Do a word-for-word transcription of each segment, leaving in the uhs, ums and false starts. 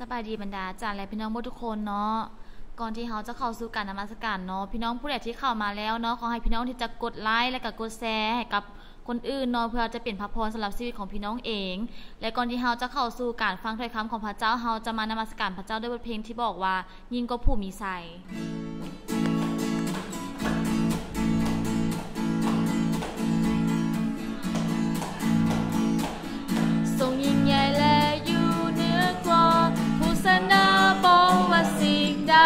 สบายดีบรรดาอาจารย์และพี่น้องทุกคนเนาะก่อนที่เราจะเข้าสู่การนมัสการเนาะพี่น้องผู้ใดที่เข้ามาแล้วเนาะขอให้พี่น้องที่จะกดไลค์และก็กดแชร์ให้กับคนอื่นเนาะเพื่อจะเป็นพระพรสำหรับชีวิตของพี่น้องเองและก่อนที่เราจะเข้าสู่การฟังถ้อยคำของพระเจ้าเราจะมานมัสการพระเจ้าด้วยบทเพลงที่บอกว่ายิ่งกว่าผู้มีไสทรงยิ่งใหญ่และอยู่เหนือกว่าผู้สนาบอกว่าสิ่งใด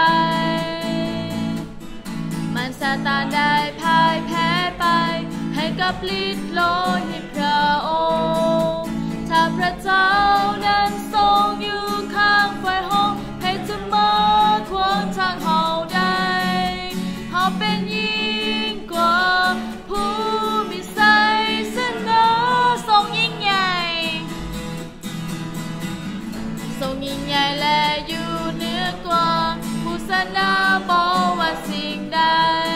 มันซาตานได้พ่ายแพ้ไปให้กับฤทธิ์โลหิตพระองค์ถ้าพระเจ้านั้นทรงอยู่ข้างฝ่ายห้องให้จะมาขวางทางเฮาได้เฮาเป็นยิ่งกว่าผู้มีไสสนาทรงยิ่งใหญ่ทรงยิ่งใหญ่และอยู่เหนือกว่าผู้สนาบอกว่าสิ่งใด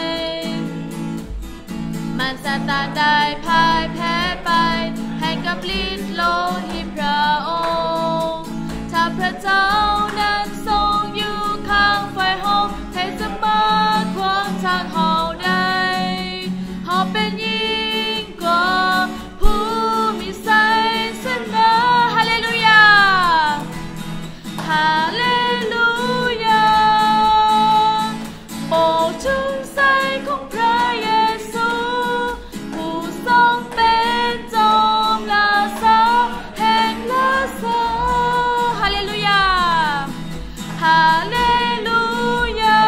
มันซาตานได้พ่ายแพ้ไปให้กับฤทธิ์โลหิตพระองค์ถ้าพระเจ้านั้นทรงอยู่ข้างฝ่ายเฮาใครจะมาขวางทางเฮาได้เฮาเป็นยิ่งกว่าผู้มีไสสนาฮาเลลูยาฮาเลลูยาโอ้ถึงไสของพระเยซูผู้ทรงเป็นจอมลาสาแห่งลาสาฮาเลลูยาฮาเลลูยา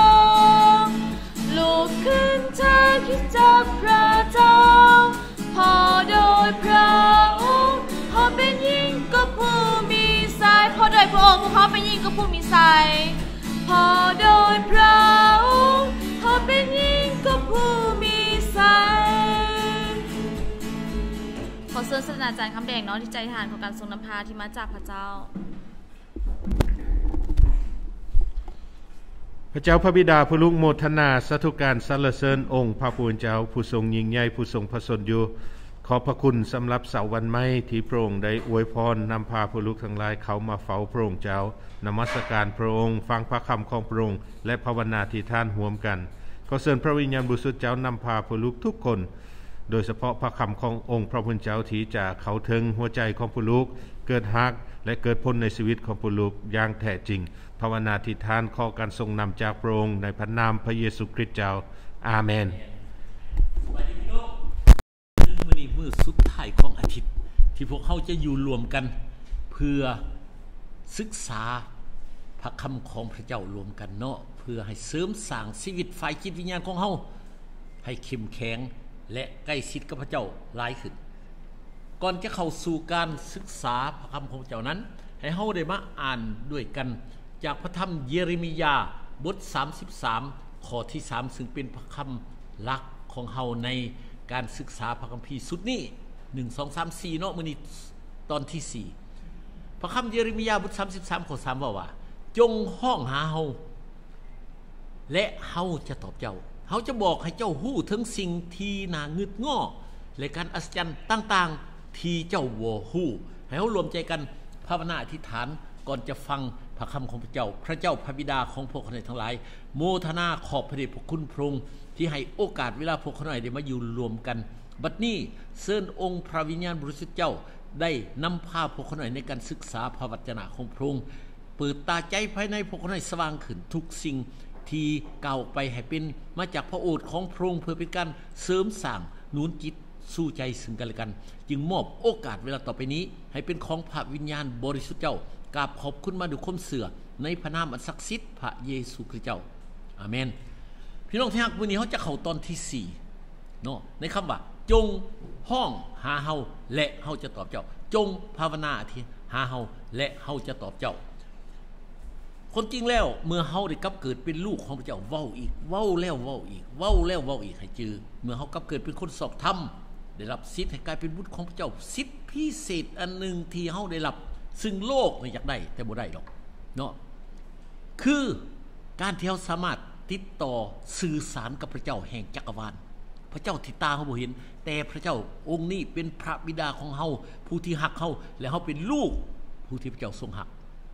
ลุกขึ้นเธอคิดจากพระเจ้าพอโดยพระองค์พอเป็นยิ่งกว่าผู้มีไสพอโดยพระองค์พอเป็นยิ่งกว่าผู้มีไสพอโดยพระองค์พอเป็นยิ่งกว่าผู้มีไสขอเชิญศาสตราจารย์คำแดงเนาะที่ใจทานของการทรงนำพาที่มาจากพระเจ้าพระเจ้าพระบิดาผู้ลุกโมทนาสาธุการสรรเสริญองค์พระผู้เป็นเจ้าผู้ทรงยิ่งใหญ่ผู้ทรงพระชนอยู่ขอพระคุณสำหรับเสาร์วันใหม่ที่พระองค์ได้อวยพรนำพาผู้ลุกทั้งหลายเขามาเฝ้าพระองค์เจ้านมัสการพระองค์ฟังพระคำของพระองค์และภาวนาที่ท่านร่วมกันขอเชิญพระวิญญาณบริสุทธิ์เจ้านำพาผู้ลุกทุกคนโดยเฉพาะพระคำขององค์พระผู้เป็นเจ้าที่จะเข้าถึงหัวใจของผู้ลุกเกิดฮักและเกิดผลในชีวิตของผู้ลุกอย่างแท้จริงภาวนาที่ท่านขอการทรงนำจากพระองค์ในพระนามพระเยซูคริสต์เจ้าอาเมนซึ่งมื้อนี้มื้อสุดท้ายของอาทิตย์ที่พวกเขาจะอยู่รวมกันเพื่อศึกษาพระคำของพระเจ้ารวมกันเนาะเพื่อให้เสริมสร้างชีวิตฝ่ายจิตวิญญาณของเฮาให้เข้มแข็งและใกล้ชิดกับพระเจ้าหลายขึ้นก่อนจะเข้าสู่การศึกษาพระคำของพระเจ้านั้นให้เฮาได้มาอ่านด้วยกันจากพระธรรมเยเรมียาบทสามสิบสามข้อที่สามซึ่งเป็นพระคำหลักของเฮาในการศึกษาพระคัมภีร์สุดนี้หนึ่ง สอง สาม สี่เนาะมื้อนี้ตอนที่สี่พระคำเยเรมียาบทสามสิบสามข้อสามว่าว่าจงห้องหาเฮาและเฮาจะตอบเจ้าเฮาจะบอกให้เจ้าฮู้ถึงสิ่งที่น่างึดง้อและการอัศจรรย์ต่างๆที่เจ้าบ่ฮู้ให้เฮารวมใจกันภาวนาอธิษฐานก่อนจะฟังพระคำของพระเจ้าพระเจ้าพระบิดาของพวกเขาทั้งหลายโมทนาขอบพระเดชพระคุณพระองค์ที่ให้โอกาสเวลาพวกเขาได้มาอยู่รวมกันบัดนี้เชิญองค์พระวิญญาณบริสุทธิ์เจ้าได้นำพาพวกเขาในการศึกษาพระวจนะของพระองค์เปิดตาใจภายในพวกเขาสว่างขึ้นทุกสิ่งที่กล่าวไปให้เป็นมาจากพระโอษฐ์ของพระองค์เพื่อเป็นการเสริมสร้างหนุนจิตสู้ใจซึ่งกันและกันจึงมอบโอกาสเวลาต่อไปนี้ให้เป็นของพระวิญญาณบริสุทธิ์เจ้ากราบขอบคุณมาด้วยความเสื่อในพระนามอันศักดิ์สิทธิ์พระเยซูคริสต์เจ้าอาเมนพี่น้องที่รักมื้อนี้เฮาจะเข้าตอนที่สี่เนาะในคำว่าจงห้องหาเฮาและเฮาจะตอบเจ้าจงภาวนาที่หาเฮาและเฮาจะตอบเจ้าคนจริงแล้วเมื่อเฮาได้กลับเกิดเป็นลูกของพระเจ้าเว้าอีกเว้าแล้วเว้าอีกเว้าแล้วเว้าอีกให้จือเมื่อเฮากลับเกิดเป็นคนสอบธรรมได้รับสิทธิ์ให้กลายเป็นบุตรของพระเจ้าสิทธิพิเศษอันนึงที่เฮาได้รับซึ่งโลกนี่อยากได้แต่บ่ได้หรอกเนาะคือการที่เฮาสามารถติดต่อสื่อสารกับพระเจ้าแห่งจักรวาลพระเจ้าที่ตาเฮาบ่เห็นแต่พระเจ้าองค์นี้เป็นพระบิดาของเฮาผู้ที่ฮักเฮาและเฮาเป็นลูกผู้ที่พระเจ้าทรงฮัก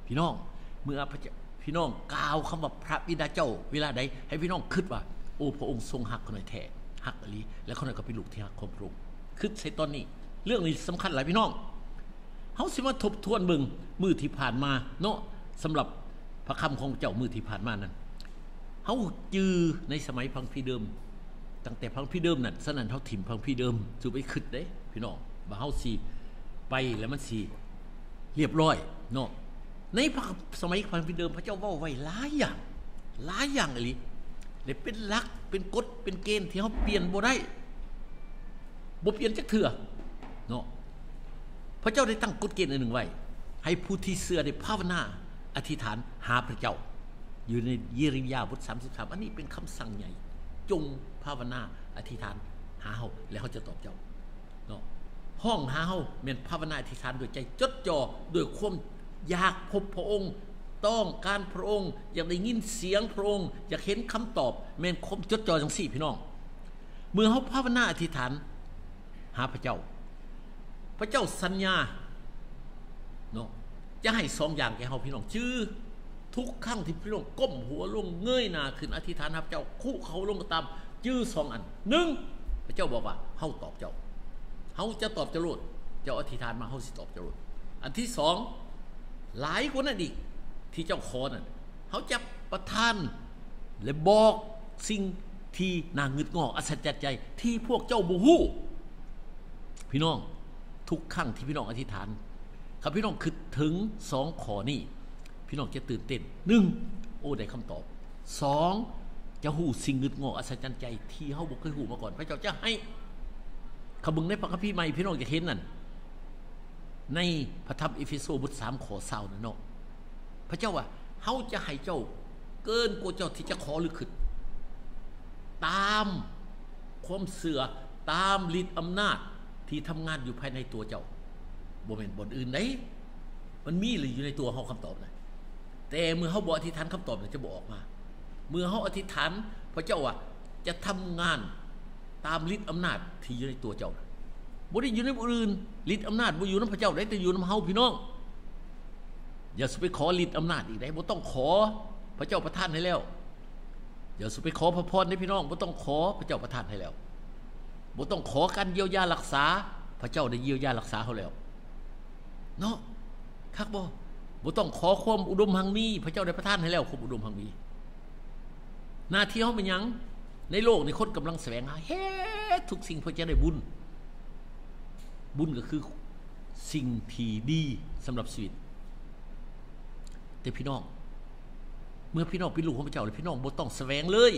พี่น้องเมื่อพระเจ้าพี่น้องกล่าวคำว่าพระบิดาเจ้าเวลาใดให้พี่น้องคิดว่าโอ้พระองค์ทรงหักคนหน่อยแท้หักอลีแล้วคนหน่อยก็เป็นลูกที่หักของพระองค์คิดใส่ตอนนี้เรื่องนี้สำคัญหลายพี่น้องเฮาสิมาทบทวนเบิ่งมื้อที่ผ่านมาเนาะสำหรับพระคำของเจ้ามื้อที่ผ่านมานั้นเฮาจือในสมัยพังพีเดิมตั้งแต่พังพีเดิมนั่นสนั่นเฮาถิ่มพังพีเดิมสู่ไปคิดเด้พี่น้องว่าเฮาสิไปแล้วมันสิเรียบร้อยเนาะในสมัยพังพีเดิมพระเจ้าเว้าไว้หลายอย่างหลายอย่างอีหลีและเป็นหลักเป็นกฎเป็นเกณฑ์ที่เฮาเปลี่ยนบ่ได้บ่เปลี่ยนจักเทื่อเนาะพระเจ้าได้ตั้งกฎเกณฑ์อันหนึ่งไว้ให้ผู้ที่เชื่อได้ภาวนาอธิษฐานหาพระเจ้าอยู่ในเยเรมียาบทสามสิบสามอันนี้เป็นคำสั่งใหญ่จงภาวนาอธิษฐานหาเฮาแล้วเขาจะตอบเจ้าเนาะห้องหาเฮาแม่นภาวนาอธิษฐานด้วยใจจดจ่อด้วยความอยากพบพระองค์ต้องการพระองค์อยากได้ยินเสียงพระองค์อยากเห็นคำตอบแม่นความจดจ่อจังซี่พี่น้องเมื่อเฮาภาวนาอธิษฐานหาพระเจ้าพระเจ้าสัญญาเนาะจะให้สองอย่างแก่เฮาพี่น้องชื่อทุกครั้งที่พี่น้องก้มหัวลงเงยหน้าขึ้นอธิษฐานหาพระเจ้าคู่เขาลงก็ตามชื่อสองอันหนึ่งพระเจ้าบอกว่าเฮาตอบเจ้าเฮาจะตอบเจ้าโลดเจ้าอธิษฐานมาเฮาสิตอบเจ้าโลดอันที่สองหลายกว่านั้นอีกที่เจ้าขอนั่นเฮาจะประทานและบอกสิ่งที่น่าหงุดหงิดอัศจรรย์ใจที่พวกเจ้าบ่ฮู้พี่น้องทุกครั้งที่พี่น้องอธิษฐานครับพี่น้องคิดถึงสองข้อนี้พี่น้องจะตื่นเต้นหนึ่งโอ้ได้คำตอบสองจะหู้สิ่งงึดงออัศจรรย์ใจที่เฮาบ่เคยหู้มาก่อนพระเจ้าจะให้ขบึงในพระคัมภีร์ใหม่พี่น้องจะเห็นนั่นในพระธรรมเอเฟโซบทสามข้อเศร้านั่นเนาะพระเจ้าว่าเฮาจะให้เจ้าเกินกว่าเจ้าที่จะขอหรือคิดตามความเสื่อตามฤทธิ์อำนาจที่ทำงานอยู่ภายในตัวเจ้าบ่แม่นบนอื่นได้มันมีหรืออยู่ในตัวเฮาคำตอบนะแต่เมื่อเฮาบ่อธิษฐานคำตอบจะบ่ออกมาเมื่อเฮาอธิษฐานพระเจ้าว่าจะทำงานตามฤทธิ์อำนาจที่อยู่ในตัวเจ้าบ่ได้อยู่ในผู้อื่นฤทธิ์อำนาจบ่อยู่ในพระเจ้าได้แต่อยู่ในเฮาพี่น้องอย่าสุไปขอฤทธิ์อำนาจอีกได้บ่ต้องขอพระเจ้าประทานให้แล้วอย่าสุไปขอพระพรให้พี่น้องบ่ต้องขอพระเจ้าประทานให้แล้วบ่ต้องขอการเยียวยารักษาพระเจ้าได้เยียวยารักษาเฮาแล้วเนาะคักบ่บ่ต้องขอความอุดมหังมีพระเจ้าได้ประทานให้แล้วความอุดมหังมีหน้าที่เฮาเป็นหยังในโลกนี้คนกำลังแสวงหาเฮ็ดทุกสิ่งเพื่อจะได้บุญบุญก็คือสิ่งที่ดีสำหรับชีวิตแต่พี่น้องเมื่อพี่น้องเป็นลูกของพระเจ้าแล้วพี่น้องบ่ต้องแสวงเลย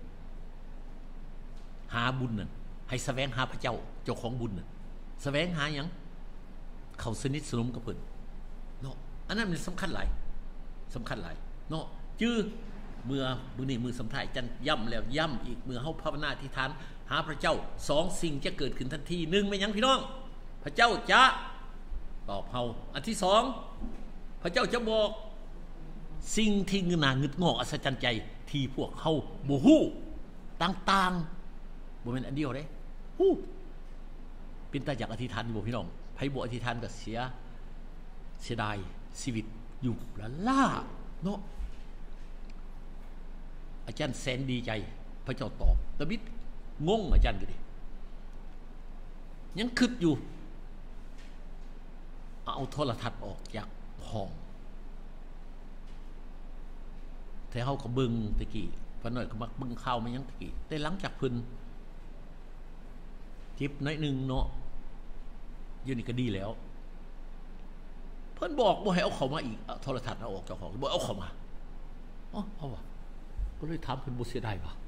หาบุญนั่นให้แสวงหาพระเจ้าเจ้าของบุญน่ะแสวงหาหยังเขาสนิทสนมกับเพิ่นเนาะอันนั้นมันสำคัญหลายสำคัญหลายเนาะจื้อเมื่อมื้อนี้มื้อสำคัญจันย้ำแล้วย้ำอีกเมื่อเฮาภาวนาอธิษฐานหาพระเจ้าสองสิ่งจะเกิดขึ้นทันทีหนึ่งเป็นหยังพี่น้องพระเจ้าจะตอบเฮาอันที่สองพระเจ้าจะบอกสิ่งที่น่าหงึดงอกอัศจรรย์ใจที่พวกเฮาบ่ฮู้ต่างๆบ่แม่นอันเดียวเด้ฮู้เป็นตาอยากอธิษฐานอยู่บ่พี่น้องไผบ่อธิษฐานก็เสียเสียดายชีวิตอยู่ละล่าเนาะอาจารย์แสนดีใจพระเจ้าตอบดาวิดงงอาจารย์ก็ดิยังคิดอยู่เอาโทรทัศน์ออกจากห้องแต่เฮาก็เบิ่งตะกี้พอน้อยก็มักเบิ่งข่าวมายังตะกี้แต่หลังจากเพิ่นจิบน้อยนึงเนาะอยู่นี่ก็ดีแล้วเพิ่นบอกบ่ให้เอาเข้ามาอีกโทรทัศน์เอาออกจากห้องบ่เอาเข้ามาอ๋อเอาว่ะก็เลยถามเพิ่นบ่เสียดายบ่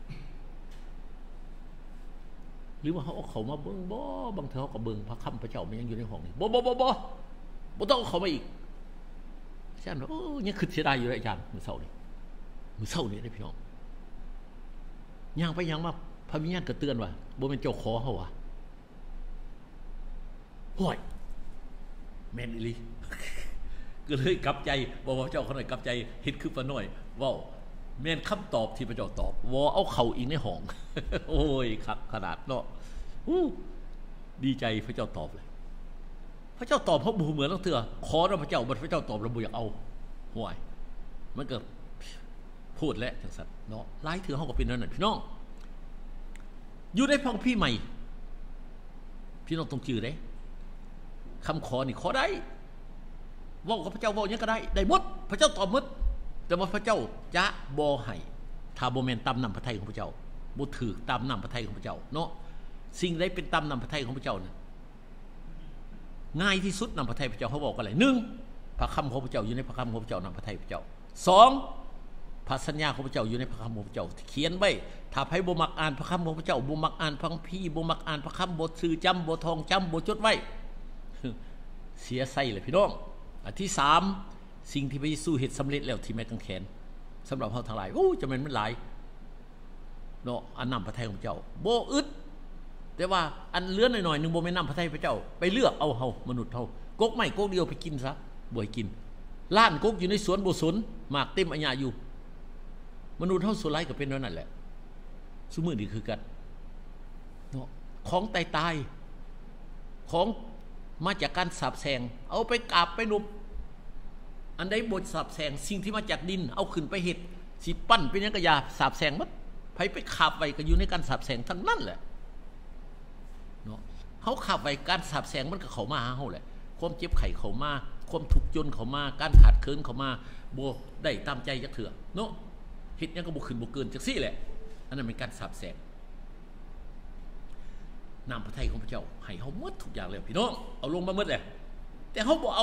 หรือว่าเฮาเอาเข้ามาเบิ่งบ่บางเทื่อเฮาก็เบิ่งพระคำพระเจ้ามันยังอยู่ในห้องนี่บ่บ่บ่บ่บ่ต้องเอาเข้ามาอีกอาจารย์โอ้ยังคิดเสียดายอยู่เลยอาจารย์มื้อเช้านี่มื้อเช้านี่ได้พี่น้องย่างไปย่างมาพระวิญญาณก็เตือนว่าบ่แม่นเจ้าขอเฮาว่ะห้วยแม่นอีหลีก็เลยกลับใจบอกว่าเจ้าคนไหนกลับใจเฮ็ดคือปะน้อยเว้าแม่นคำตอบที่พระเจ้าตอบว่าเอาเข้าอีกในห้อง โอ้ยคักขนาดเนาะอู้ดีใจพระเจ้าตอบเลยพระเจ้าตอบเพราะบ่เหมือนแล้วเถื่อขอแล้วพระเจ้าบัดพระเจ้าตอบแล้วบ่อยากเอาห่วยมันก็พูดแล้วจังซั่นเนาะหลายเถื่อเฮาก็เป็นนั่นน่ะพี่น้องอยู่ในพังพี่ใหม่พี่น้องต้องจื้อเด้คำขอนี่ขอได้เว้ากับพระเจ้าเว้าหยังก็ได้ได้หมดพระเจ้าตอบหมดแต่ว่าพระเจ้าจะบ่ให้ถ้าบ่แม่นตามนำพระทัยของพระเจ้าบ่ถูกตามนำพระทัยของพระเจ้าเนาะสิ่งใดเป็นตามนำพระทัยของพระเจ้าน่ะง่ายที่สุดนำพระทัยพระเจ้าเขาบอกกันเลยหนึ่งพระคำของพระเจ้าอยู่ในพระคำของพระเจ้านำพระทัยพระเจ้าสองพระสัญญาของพระเจ้าอยู่ในพระคำของพระเจ้าเขียนไว้ถ้าไผบ่มักอ่านพระคำของพระเจ้าบ่มักอ่านพระคัมภีร์บ่มักอ่านพระคำบ่ซื่อจำบ่ท่องจำบ่จดไว้เสียไส้เลยพี่น้องอันที่สามสิ่งที่พระเยซูเฮ็ดสำเร็จแล้วที่ไม้กางเขนสำหรับเฮาทั้งหลายโอ้จะแม่นมันหลายเนาะอันนำพระทัยของพระเจ้าบ่อึดแต่ว่าอันเหลือหน่อยๆนึงบ่แม่นนำพระทัยพระเจ้าไปเลือกเอาเฮามนุษย์เฮากกไม้กกเดียวไปกินซะบ่ให้กินล้านกกอยู่ในสวนบ่สนหมากเต็มอัญญาอยู่มนุษย์เฮาส่วนหลายก็เป็นนั่นแหละซุมื้อนี้คือกันเนาะของตายๆของมาจากการสาบแช่งเอาไปกราบไปนบอันใดบ่สาบแช่งสิ่งที่มาจากดินเอาขึ้นไปเฮ็ดสิปั้นเป็นหยังก็อย่าสาบแช่งหมดไผไปคาบไว้ก็อยู่ในการสาบแช่งทั้งนั้นแหละเนาะเฮาคาบไว้การสาบแช่งมันก็เข้ามาหาเฮาแหละความเจ็บไข้เข้ามาความทุกข์จนเข้ามาการขาดเคินเข้ามาบ่ได้ตามใจจักเทื่อเนาะเฮ็ดหยังก็บ่ขึ้นบ่เกินจังซี่แหละอันนั้นเป็นการสาบแช่งนามพระทัยของพระเจ้าให้เฮาหมดทุกอย่างแล้วพี่น้องเอาลงมาหมดแล้วแต่เฮาบ่เอา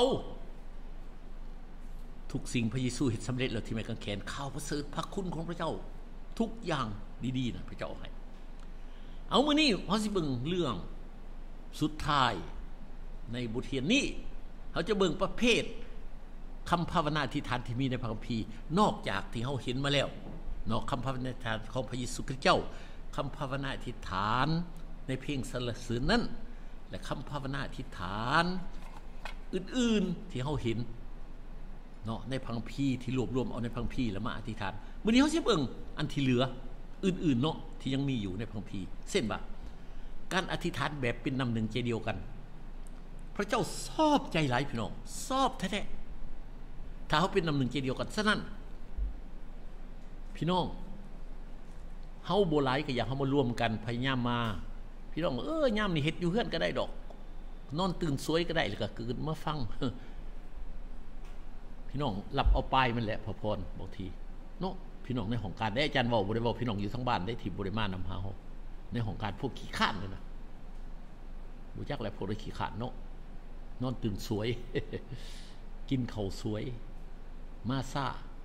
ทุกสิ่งพระเยซูเฮ็ดสำเร็จแล้วที่ไม้กางเขนข่าวประเสริฐพระคุณของพระเจ้าทุกอย่างดีๆนะพระเจ้าให้เอามื้อนี้เฮาสิเบิ่งเรื่องสุดท้ายในบทเรียนนี้เฮาจะเบิ่งประเภทคำภาวนาอธิษฐานที่มีในพระคัมภีร์นอกจากที่เฮาเห็นมาแล้วเนาะคำภาวนาอธิษฐานของพระเยซูคริสต์เจ้าคำภาวนาอธิษฐานในเพลงสรรเสริญนั้นและคำภาวนาอธิษฐานอื่นๆที่เฮาเห็นเนาะในพระคัมภีร์ที่รวบรวมเอาในพระคัมภีร์แล้วมาอธิษฐานมื้อนี้เฮาสิเบิ่งอันที่เหลืออื่นๆเนาะที่ยังมีอยู่ในพระคัมภีร์เช่นว่าการอธิษฐานแบบเป็นน้ำหนึ่งใจเดียวกันพระเจ้าชอบใจหลายพี่น้องชอบแท้ๆถ้าเฮาเป็นน้ำหนึ่งใจเดียวกันฉะนั้นพี่น้องเฮาบ่หลายก็อยากเฮามารวมกันพยายามมาพี่น้องเอ้ยยามนี่เฮ็ดอยู่เฮือนก็ได้ดอกนอนตื่นสวยก็ได้แล้วก็ตื่นมาฟังพี่น้องหลับเอาปลายมันแหละพอพรบางทีเนาะพี่น้องในห้องการได้อาจารย์เว้าบ่ได้เว้าพี่น้องอยู่ทั้งบ้านได้ที่บ่ได้มานำหาเฮาในห้องการพวกขี้ข้านนั่นน่ะบ่จักแหละพวกได้ขี้ข้านเนาะนอนตื่นสวย กินข้าวสวยมาซ่า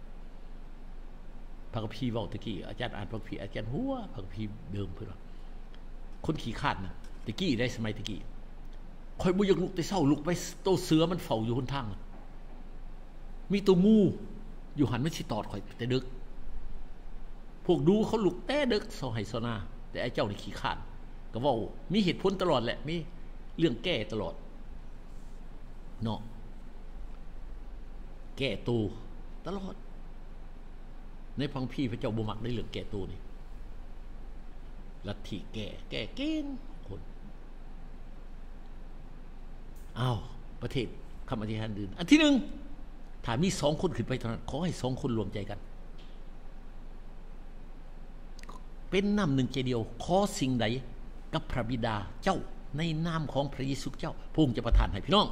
พระคัมภีร์เว้าตะกี้อาจารย์อ่านพระคัมภีร์อาจารย์หัวพระคัมภีร์เดิมเพิ่นว่าคนขี้ข้านน่ะตะกี้ได้สมัยตะกี้ข่อยบ่อยากลุกแต่เช้าลุกไปโตเสือมันเฝ้าอยู่หนทางมีตัวงูอยู่หันมันสิตอดข่อยแต่ดึกพวกดูเขาลุกแต่ดึกเซาให้เซานาแต่ไอ้เจ้านี่ขี้ข้านก็เว้ามีเหตุผลตลอดแหละมีเรื่องแก้ตลอดเนาะแก้ตัวตลอดในพังพี่พระเจ้าบ่มักได้เรื่องแก้ตัวนี่ลัทธิแก้แก้เก่งคนอ้าวประเทศคำอธิษฐานอื่นอันที่หนึ่งถ้ามีสองคนขึ้นไปเท่านั้นขอให้สองคนรวมใจกันเป็นน้ำหนึ่งใจเดียวขอสิ่งใดกับพระบิดาเจ้าในนามของพระเยซูเจ้าพระองค์จะประทานให้พี่น้อง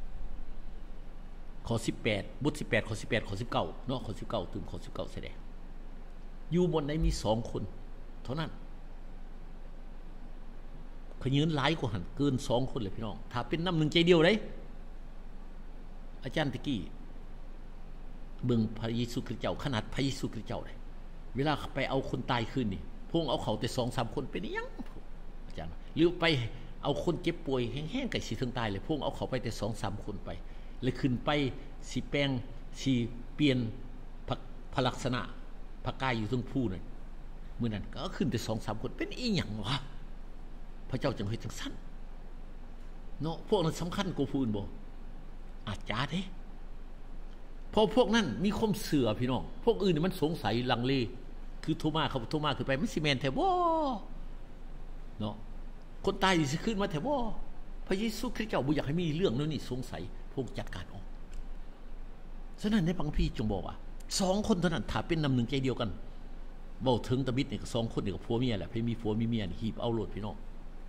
ข้อสิบแปดบทสิบแปดข้อสิบแปดข้อสิบเก้าเนาะข้อสิบเก้าถึงข้อสิบเก้าแสดงอยู่บนไหนมีสองคนเท่านั้นขยืนหลายกว่าหันเกินสองคนเลยพี่น้องถ้าเป็นน้ำหนึ่งใจเดียวเลยอาจารย์ตะกี้เบิ่งพระเยซูคริสต์เจ้าขนาดพระเยซูคริสต์เจ้าเลยเวลาไปเอาคนตายขึ้นนี่พวกเอาเขาแต่สองสามคนเป็นยังอาจารย์หรือไปเอาคนเจ็บป่วยแห้งๆไก่สีถึงตายเลยพวกเอาเขาไปแต่สองสามคนไปเลยขึ้นไปสีแปลงสีเปลี่ยนพระลักษณะพระกายอยู่ตรงผู้นั่นเมื่อนั้นก็ขึ้นแต่สองสามคนเป็นอีหยังวะพระเจ้าจังเฮ็ดจังสั้นเนาะพวกนั้นสำคัญกว่าผู้อื่นบ่อาจารย์เด้พอพวกนั้นมีความเสื่อพี่น้องพวกอื่นมันสงสัยลังเลคือโทมาเขาโทมาขึ้นไปมันสิแม่นแท้บ่เนาะคนตายสิขึ้นมาแท้บ่พระเยซูคริสต์เจ้าบ่อยากให้มีเรื่องนั้นนี่สงสัยพวกจัดการออกฉะนั้นในพังพี่จงบอกว่าสองคนเท่านั้นถ้าเป็นน้ำหนึ่งใจเดียวกันเว้าถึงตะบิดนี่ก็สองคนนี่ก็ผัวเมียแหละเพิ่นมีผัวมีเมียนี่หีบเอาโลดพี่น้อง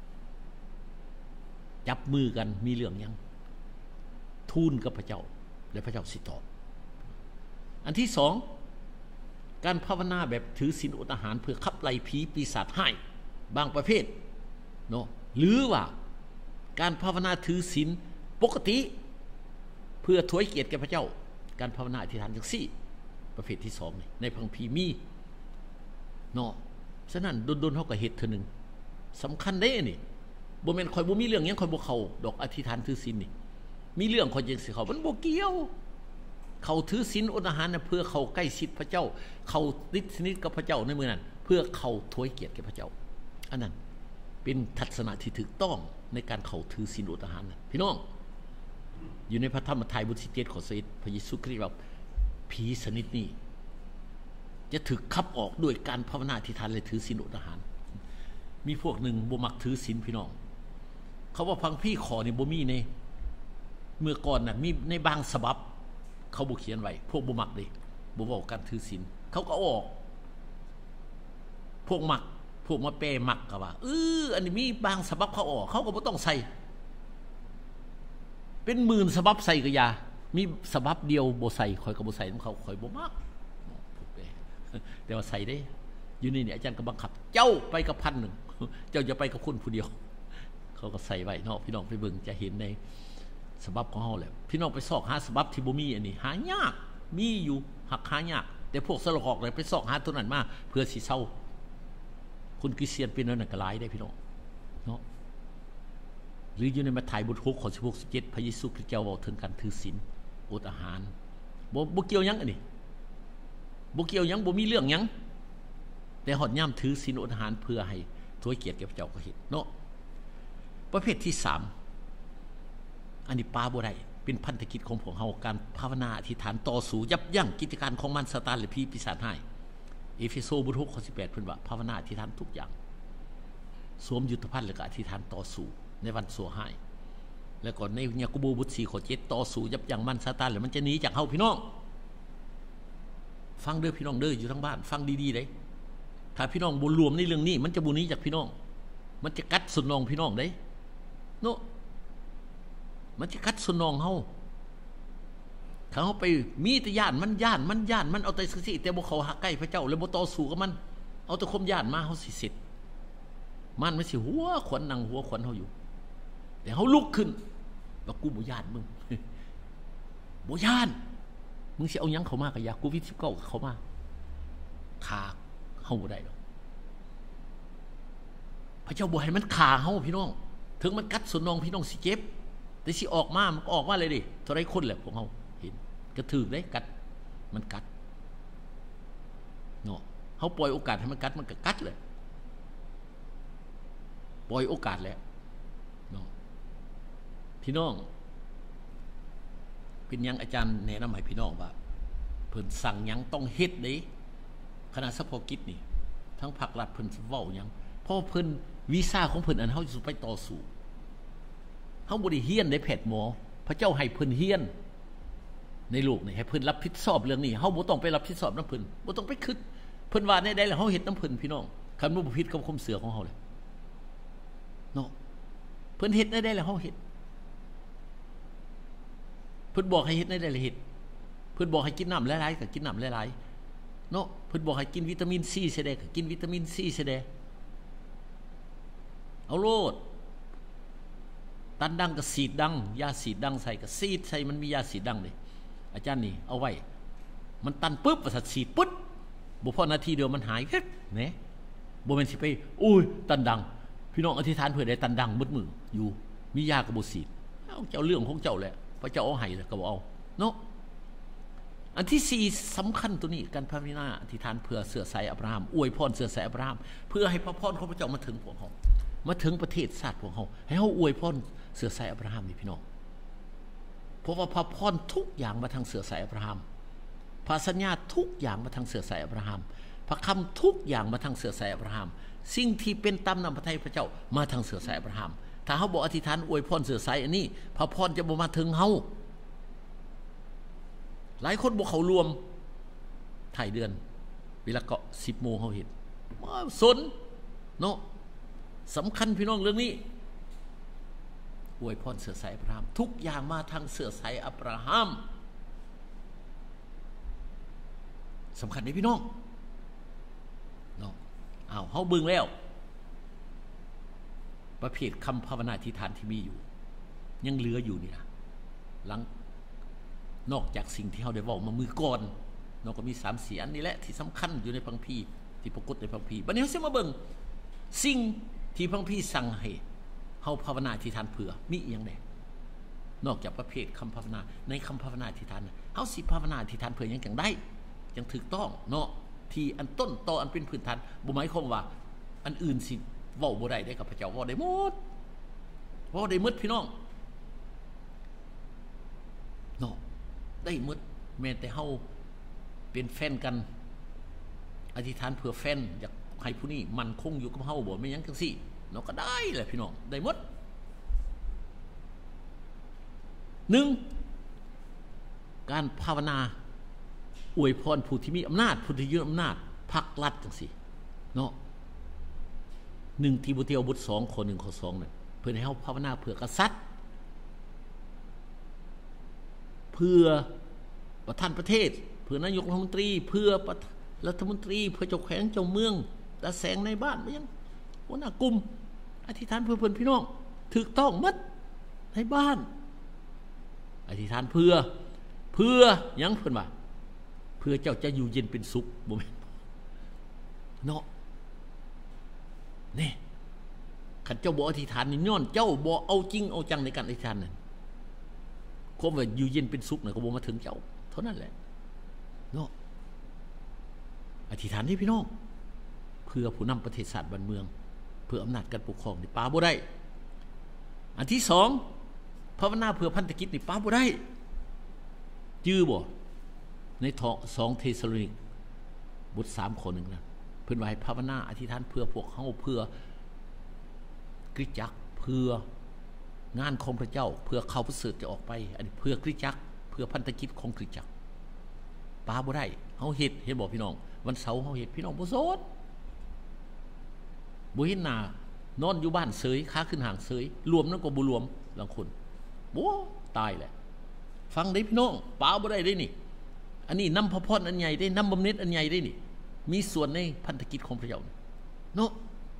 จับมือกันมีเรื่องยังทูลกับพระเจ้าและพระเจ้าสิตอบอันที่สองการภาวนาแบบถือศีลอดอาหารเพื่อขับไล่ผีปีศาจให้บางประเภทเนาะหรือว่าการภาวนาถือศีลปกติเพื่อถวายเกียรติแก่พระเจ้าการภาวนาอธิษฐานจังซี่ประเภทที่สองในพังพีมีเนาะฉะนั้นโดนๆเฮาก็เฮ็ดเทื่อนึงสำคัญเด้นี่บ่แม่นข่อยบ่มีเรื่องหยังข่อยบ่เข้าดอกอธิษฐานถือศีลนี่มีเรื่องข่อยจังสิเข้ามันบ่เกี่ยวเขาถือศีลอดอาหารนะเพื่อเขาใกล้ชิดพระเจ้าเขาติดสนิทกับพระเจ้าในมื้อนั้นเพื่อเขาถวายเกียรติแก่พระเจ้าอันนั้นเป็นทัศนะที่ถูกต้องในการเขาถือศีลอดอาหารนะพี่น้องอยู่ในพระธรรมทัยบทที่เจ็ดข้อสิบพระเยซูคริสต์ว่าผีชนิดนี้จะถูกขับออกด้วยการภาวนาอธิษฐานและถือศีลอดอาหารมีพวกหนึ่งบ่มักถือศีลพี่น้องเขาว่าพังพี่ขอนี่บ่มีในเมื่อก่อนน่ะมีในบางฉบับเขาบ่เขียนไว้พวกบ่มักเด้บ่เว้าการถือศีลเขาก็ออกพวกมักพวกมาแปลมักก็ว่าเอออันนี้มีบางฉบับเขาออกเขาก็บ่ต้องใส่เป็นหมื่นฉบับใส่ก็อย่ามีฉบับเดียวบ่ใส่ข่อยก็บ่ใส่นำเขาข่อยบ่มักแต่ว่าใส่ได้อยู่นี่เนี่ยอาจารย์ก็บังคับเจ้าไปกับพันหนึ่งเจ้าอย่าไปกับคนผู้เดียวเขาก็ใส่ไว้เนาะพี่น้องไปเบิ่งจะเห็นในฉบับของเฮาแหละพี่น้องไปซอกหาฉบับที่บ่มีอันนี้หายากมีอยู่หักหายากแต่พวกสลอกเลยไปซอกหาตัวนั้นมาเพื่อสิเซาคนคริสเตียนเป็นนั่นก็หลายได้พี่น้องเนาะหรืออยู่ในมัทธิวบทหกข้อสิบหก สิบเจ็ดพระเยซูคริสต์เจ้าเว้าถึงการถือศีลอดอาหารบ่บ่เกี่ยวหยังอันนี้บ่เกี่ยวหยังบ่มีเรื่องหยังแต่ฮอดยามถือศีลอดอาหารเพื่อให้ถวายเกียรติแก่พระเจ้าก็เฮ็ดเนาะประเภทที่สามอันนี้ปาบ่ได้เป็นพันธกิจของพวกเฮาการภาวนาอธิษฐานต่อสู้ยับยั้งกิจการของมารซาตานและผีปีศาจร้ายเอเฟโซบทหกข้อสิบแปดเพิ่นว่าภาวนาอธิษฐานทุกอย่างสวมยุทธภัณฑ์แล้วก็อธิษฐานต่อสู้ในวันสัวหายแล้วก็ในยากอโบบทสี่ข้อเจ็ดต่อสู้ยับยั้งมารซาตานแล้วมันจะหนีจากเฮาพี่น้องฟังเด้อพี่น้องเด้ออยู่ทั้งบ้านฟังดีๆเด้ถ้าพี่น้องบ่รวมในเรื่องนี้มันจะบ่หนีจากพี่น้องมันจะกัดสุนนองพี่น้องเด้เนาะมันจะกัดสุนนองเฮาถ้าเฮาไปมีแต่ย่านมันย่านมันย่านมันเอาแต่สิแต่บ่เข้าหาใกล้พระเจ้าแล้วบ่ต่อสู้กับมันเอาแต่ความย่านมาเฮาสิเสร็จมันมันสิหัวขวัญนั่งหัวขวัญเฮาอยู่แต่เฮาลุกขึ้นว่ากูบ่ย่านมึงบ่ย่านมึงสิเอาหยังเข้ามาก็อยากโควิดสิบเก้าเข้ามาฆ่าเฮาบ่ได้ดอกพระเจ้าบ่ให้มันฆ่าเฮาพี่น้องถึงมันกัดสุนนองพี่น้องสิเจ็บแต่สิออกมามันก็ออกมาเลยดิเท่าไรคนแหละพวกเฮาเห็นกระถือได้กัดมันกัดเนาะเฮาปล่อยโอกาสให้มันกัดมันก็กัดเลยปล่อยโอกาสแล้วเนาะพี่น้องเป็นยังอาจารย์แนะนำให้พี่น้องว่าเพิ่นสั่งหยังต้องเฮ็ดเด้คณะเฉพาะกิจนี่ทั้งภาครัฐเพิ่นสิเว้าหยังเพราะเพิ่นวีซ่าของเพิ่นอันเฮาสิไปต่อสู้เฮาบ่ได้เฮียนได้แพทย์หมอพระเจ้าให้เพิ่นเฮียนในโลกนี่ให้เพิ่นรับผิดชอบเรื่องนี้เฮาบ่ต้องไปรับผิดชอบนำเพิ่นบ่ต้องไปคิดเพิ่นว่าได้ได้แล้วเฮาเฮ็ดนำเพิ่นพี่น้องคันบ่ผิดกับความเชื่อของเฮาเลยเนาะเพิ่นเฮ็ดได้ได้แล้วเฮาเฮ็ดเพิ่นบอกให้เฮ็ดได้ได้แล้วเฮ็ดเพิ่นบอกให้กินน้ำหลายๆก็กินน้ำหลายๆเนาะเพิ่นบอกให้กินวิตามินซีซะได้ก็กินวิตามินซีซะได้เอาโลดตันดังก็สีดดังยาสีดดังใส่ก็สีดใส่มันมียาสีดดังเลยอาจารย์นี่เอาไว้มันตันปุ๊บประสาทสีดปุ๊บบ่พอนาทีเดียวมันหายเฮ็ดแหมบ่แม่นสิไปอุ้ยตันดังพี่น้องอธิษฐานเพื่อได้ตันดังมืดมืออยู่มียาก็บ่สีดเอาเจ้าเรื่องของเจ้าแหละพระเจ้าเอาให้แล้วก็บ่เอาเนาะอันที่สี่สำคัญตัวนี้การภาวนาอธิษฐานเพื่อเสื้อสายอับราฮัมอวยพรเสื้อสายอับราฮัมเพื่อให้พระพรของพระเจ้ามาถึงพวกเฮามาถึงประเทศชาติพวกเฮาให้เฮาอวยพรเสื้อสายอับราฮัมนี่พี่น้องเพราะว่าพระพรทุกอย่างมาทางเสื้อสายอับราฮัมพระสัญญาทุกอย่างมาทางเสื้อสายอับราฮัมพระคำทุกอย่างมาทางเสื้อสายอับราฮัมสิ่งที่เป็นตามนำพระทัยพระเจ้ามาทางเสื้อสายอับราฮัมถ้าเฮาบ่อธิษฐานอวยพรเสื้อสายอันนี้พระพรจะบ่มาถึงเฮาหลายคนบ่เข้ารวมถ่ายเดือนเวลาก็สิบโมงเฮาเห็นบ่สนเนาะสำคัญพี่น้องเรื่องนี้อวยพรเสื้อสายอับราฮัมทุกอย่างมาทางเสื้อสายอับราฮัมสำคัญนี่พี่น้องเนาะอ้าวเฮาเบิ่งแล้วประเภทคำภาวนาอธิษฐานที่มีอยู่ยังเหลืออยู่นี่นะหลังนอกจากสิ่งที่เฮาได้เว้ามามือก่อนเนาะก็มีสามสี่อันนี้แหละที่สำคัญอยู่ในพระคัมภีร์ที่ปรากฏในพระคัมภีร์บัดนี้เฮาสิมาเบิ่งสิ่งที่พระคัมภีร์สั่งให้เฮาภาวนาอธิษฐานเผื่อมีอีหยังแน่นอกจากประเภทคำภาวนาในคำภาวนาอธิษฐานเฮาสิภาวนาอธิษฐานเผื่อหยังจังได้จังถูกต้องเนาะที่อันต้นตออันเป็นพื้นฐานบ่หมายความว่าอันอื่นสิเว้าบ่ได้ได้กับพระเจ้าเว้าได้หมดเว้าได้หมดพี่น้องเนาะได้หมดแม้แต่เฮาเป็นแฟนกันอธิษฐานเผื่อแฟนอยากให้ผู้นี้มันคงอยู่กับเฮาบ่แม่นหยังจังซี่เนาะก็ได้แหละพี่น้องได้หมดหนึ่งการภาวนาอวยพรผู้ที่มีอำนาจผู้ที่ยึดอำนาจพรรครัฐจังซี่เนาะหนึ่งทีโมธีบทสองข้อหนึ่งข้อสองเนี่ยเพื่อให้เฮาภาวนาเผื่อกษัตริย์เพื่อประธานประเทศเพื่อนายกรัฐมนตรีเพื่อรัฐมนตรีเพื่อเจ้าแขวงเจ้าเมืองตาแสงในบ้านบ่ยังหัวหน้ากลุ่มอธิษฐานเพื่อเพื่อนพี่น้องถูกต้องหมดในบ้านอธิษฐานเพื่อเพื่อหยังเพิ่นว่าเพื่อเจ้าจะอยู่เย็นเป็นสุขบ่แม่นเนาะนี่คันเจ้าบ่อธิษฐานนี่ย้อนเจ้าบ่เอาจริงเอาจังในการอธิษฐานนั่นความว่าอยู่เย็นเป็นสุขน่ะก็บ่มาถึงเจ้าเท่านั้นแหละเนาะอธิษฐานให้พี่น้องเพื่อผู้นำประเทศชาติบ้านเมืองเพื่ออำนาจการปกครองนี่ปาบ่ได้อันที่สองภาวนาเพื่อพันธกิจนี่ปาบ่ได้จื้อบ่ในสองเทสาโลนิกบทสามข้อหนึ่งนะเพิ่นว่าให้ภาวนาอธิษฐานเพื่อพวกเฮาเพื่อคริสตจักรเพื่องานของพระเจ้าเพื่อข่าวประเสริฐจะออกไปอันนี้เพื่อคริสตจักรเพื่อพันธกิจของคริสตจักรปาบ่ได้เฮาเฮ็ดเห็นบ่พี่น้องวันเสาร์เฮาเฮ็ดพี่น้องบ่โสดบ่เห็นหน้านอนอยู่บ้านเสยขาขึ้นห่างเสยรวมนั้นก็บ่รวมบางคนบ่ตายแหละฟังได้พี่น้องปาบ่ได้ได้นี่อันนี้นำพระพรอันใหญ่ได้นำบำเหน็จอันใหญ่ได้นี่มีส่วนในพันธกิจของพระเจ้าเนาะ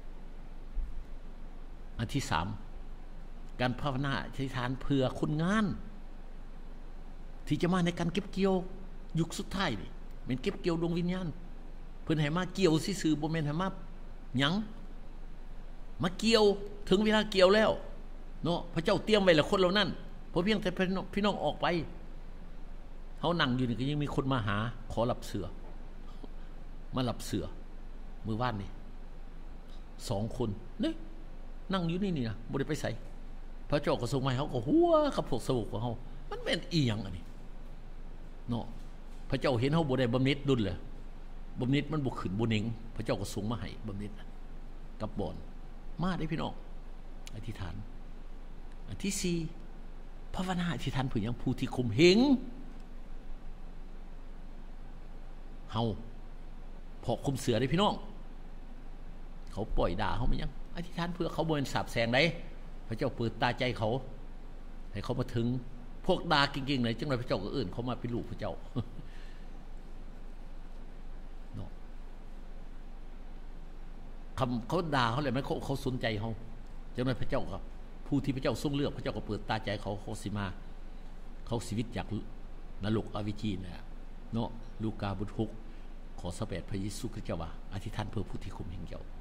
อันที่สามการภาวนาอธิษฐานเพื่อคนงานที่จะมาในการเก็บเกี่ยวยุคสุดท้ายนี่แม่นเก็บเกี่ยวดวงวิญญาณเพิ่นให้มาเกี่ยวซื่อๆบ่แม่นให้มาหยังมาเกี่ยวถึงเวลาเกี่ยวแล้วเนาะพระเจ้าเตรียมไว้แล้วคนเหล่านั้นเพราะเพียงแต่พี่น้องออกไปเฮานั่งอยู่นี่ก็ยังมีคนมาหาขอรับเสือมารับเสือมื้อวานนี่สองคนนี่นั่งอยู่นี่นี่นะบ่ได้ไปไสพระเจ้าก็ส่งมาให้เฮาก็หัวกับพวกสาวกของเฮามันแม่นอีหยังอันนี้เนาะพระเจ้าเห็นเฮาบ่ได้บำเหน็จดุลเลยบำเหน็จมันบ่ขึ้นบ่เน่งพระเจ้าก็ส่งมาให้บำเหน็จกับบ่อนมาได้พี่น้องอธิษฐานอันที่สี่ภาวนาอธิษฐานเพื่อหยังผู้ที่ข่มเหงเฮาพอคุมเสือได้พี่น้องเขาปล่อยด่าเขาไม่ยังอธิษฐานเพื่อเขาบ่เป็นสาบแสงได้พระเจ้าเปิดตาใจเขาให้เขามาถึงพวกด่าเก่งๆไหนจังไรพระเจ้าก็เอื่นเขามาเป็นลูกพระเจ้าเนาะคำเขาด่าเขาเลยไหมเขาเขาสนใจเขาจังไรพระเจ้าครับผู้ที่พระเจ้าทรงเลือกพระเจ้าก็เปิดตาใจเขาเขาสิมาเขาชีวิตจากนรกอวิจีนะเนาะลูกาบทหกขอสเปดพระเยซูคริสต์เจ้าว่าอธิษฐานเพื่อผู้ที่ข่มเหงเจ้า